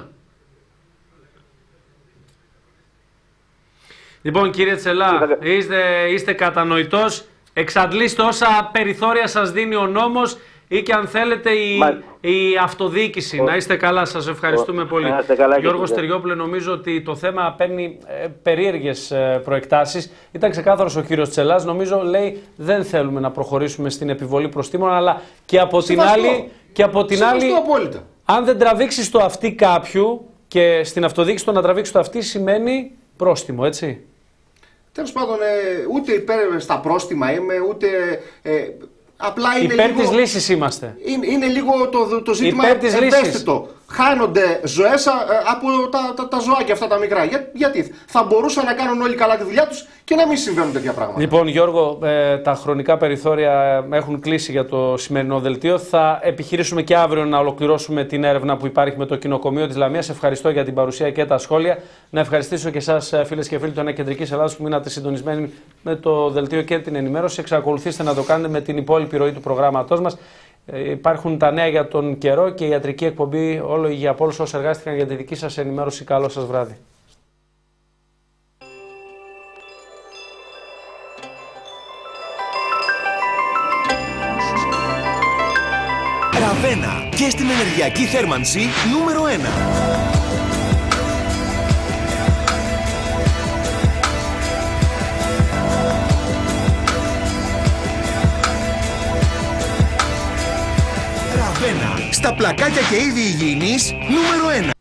Λοιπόν, κύριε Τσελά, είστε, είστε κατανοητός, εξαντλήστε όσα περιθώρια σας δίνει ο νόμος ή και αν θέλετε η, η αυτοδιοίκηση. Ο... Να είστε καλά, σας ευχαριστούμε ο... πολύ. Γιώργο Στεριόπουλε, νομίζω ότι το θέμα παίρνει ε, περίεργες ε, προεκτάσεις. Ήταν ξεκάθαρος ο κύριος Τσελάς, νομίζω λέει δεν θέλουμε να προχωρήσουμε στην επιβολή προστίμων, αλλά και από Σεβαστό. την άλλη, και από την άλλη αν δεν τραβήξεις το αυτί κάποιου και στην αυτοδιοίκηση το να τραβήξει το αυτί σημαίνει πρόστιμο, έτσι. Τέλος πάντων, ε, ούτε υπέρ στα πρόστιμα είμαι, ούτε... Ε, απλά είναι υπέρ λίγο... της λύσης είμαστε. Είναι, είναι λίγο το, το ζήτημα ευαίσθητο. Χάνονται ζωές από τα, τα, τα ζωάκια αυτά τα μικρά. Για, γιατί θα μπορούσαν να κάνουν όλοι καλά τη δουλειά τους και να μην συμβαίνουν τέτοια πράγματα. Λοιπόν, Γιώργο, ε, τα χρονικά περιθώρια έχουν κλείσει για το σημερινό δελτίο. Θα επιχειρήσουμε και αύριο να ολοκληρώσουμε την έρευνα που υπάρχει με το κοινοκομείο της Λαμίας. Ευχαριστώ για την παρουσία και τα σχόλια. Να ευχαριστήσω και εσάς, φίλες και φίλοι του ΕΝΕ Κεντρικής Ελλάδας, που μείνατε συντονισμένοι με το δελτίο και την ενημέρωση. Εξακολουθήστε να το κάνετε με την υπόλοιπη ροή του προγράμματός μας. Ε, υπάρχουν τα νέα για τον καιρό και η ιατρική εκπομπή. Όλο για όλους όσοι εργάστηκαν για τη δική σας ενημέρωση. Καλό σας βράδυ. Ραβένα, και στην ενεργειακή θέρμανση νούμερο ένα. Ραβένα, στα πλακάκια και είδη υγιεινής νούμερο ένα.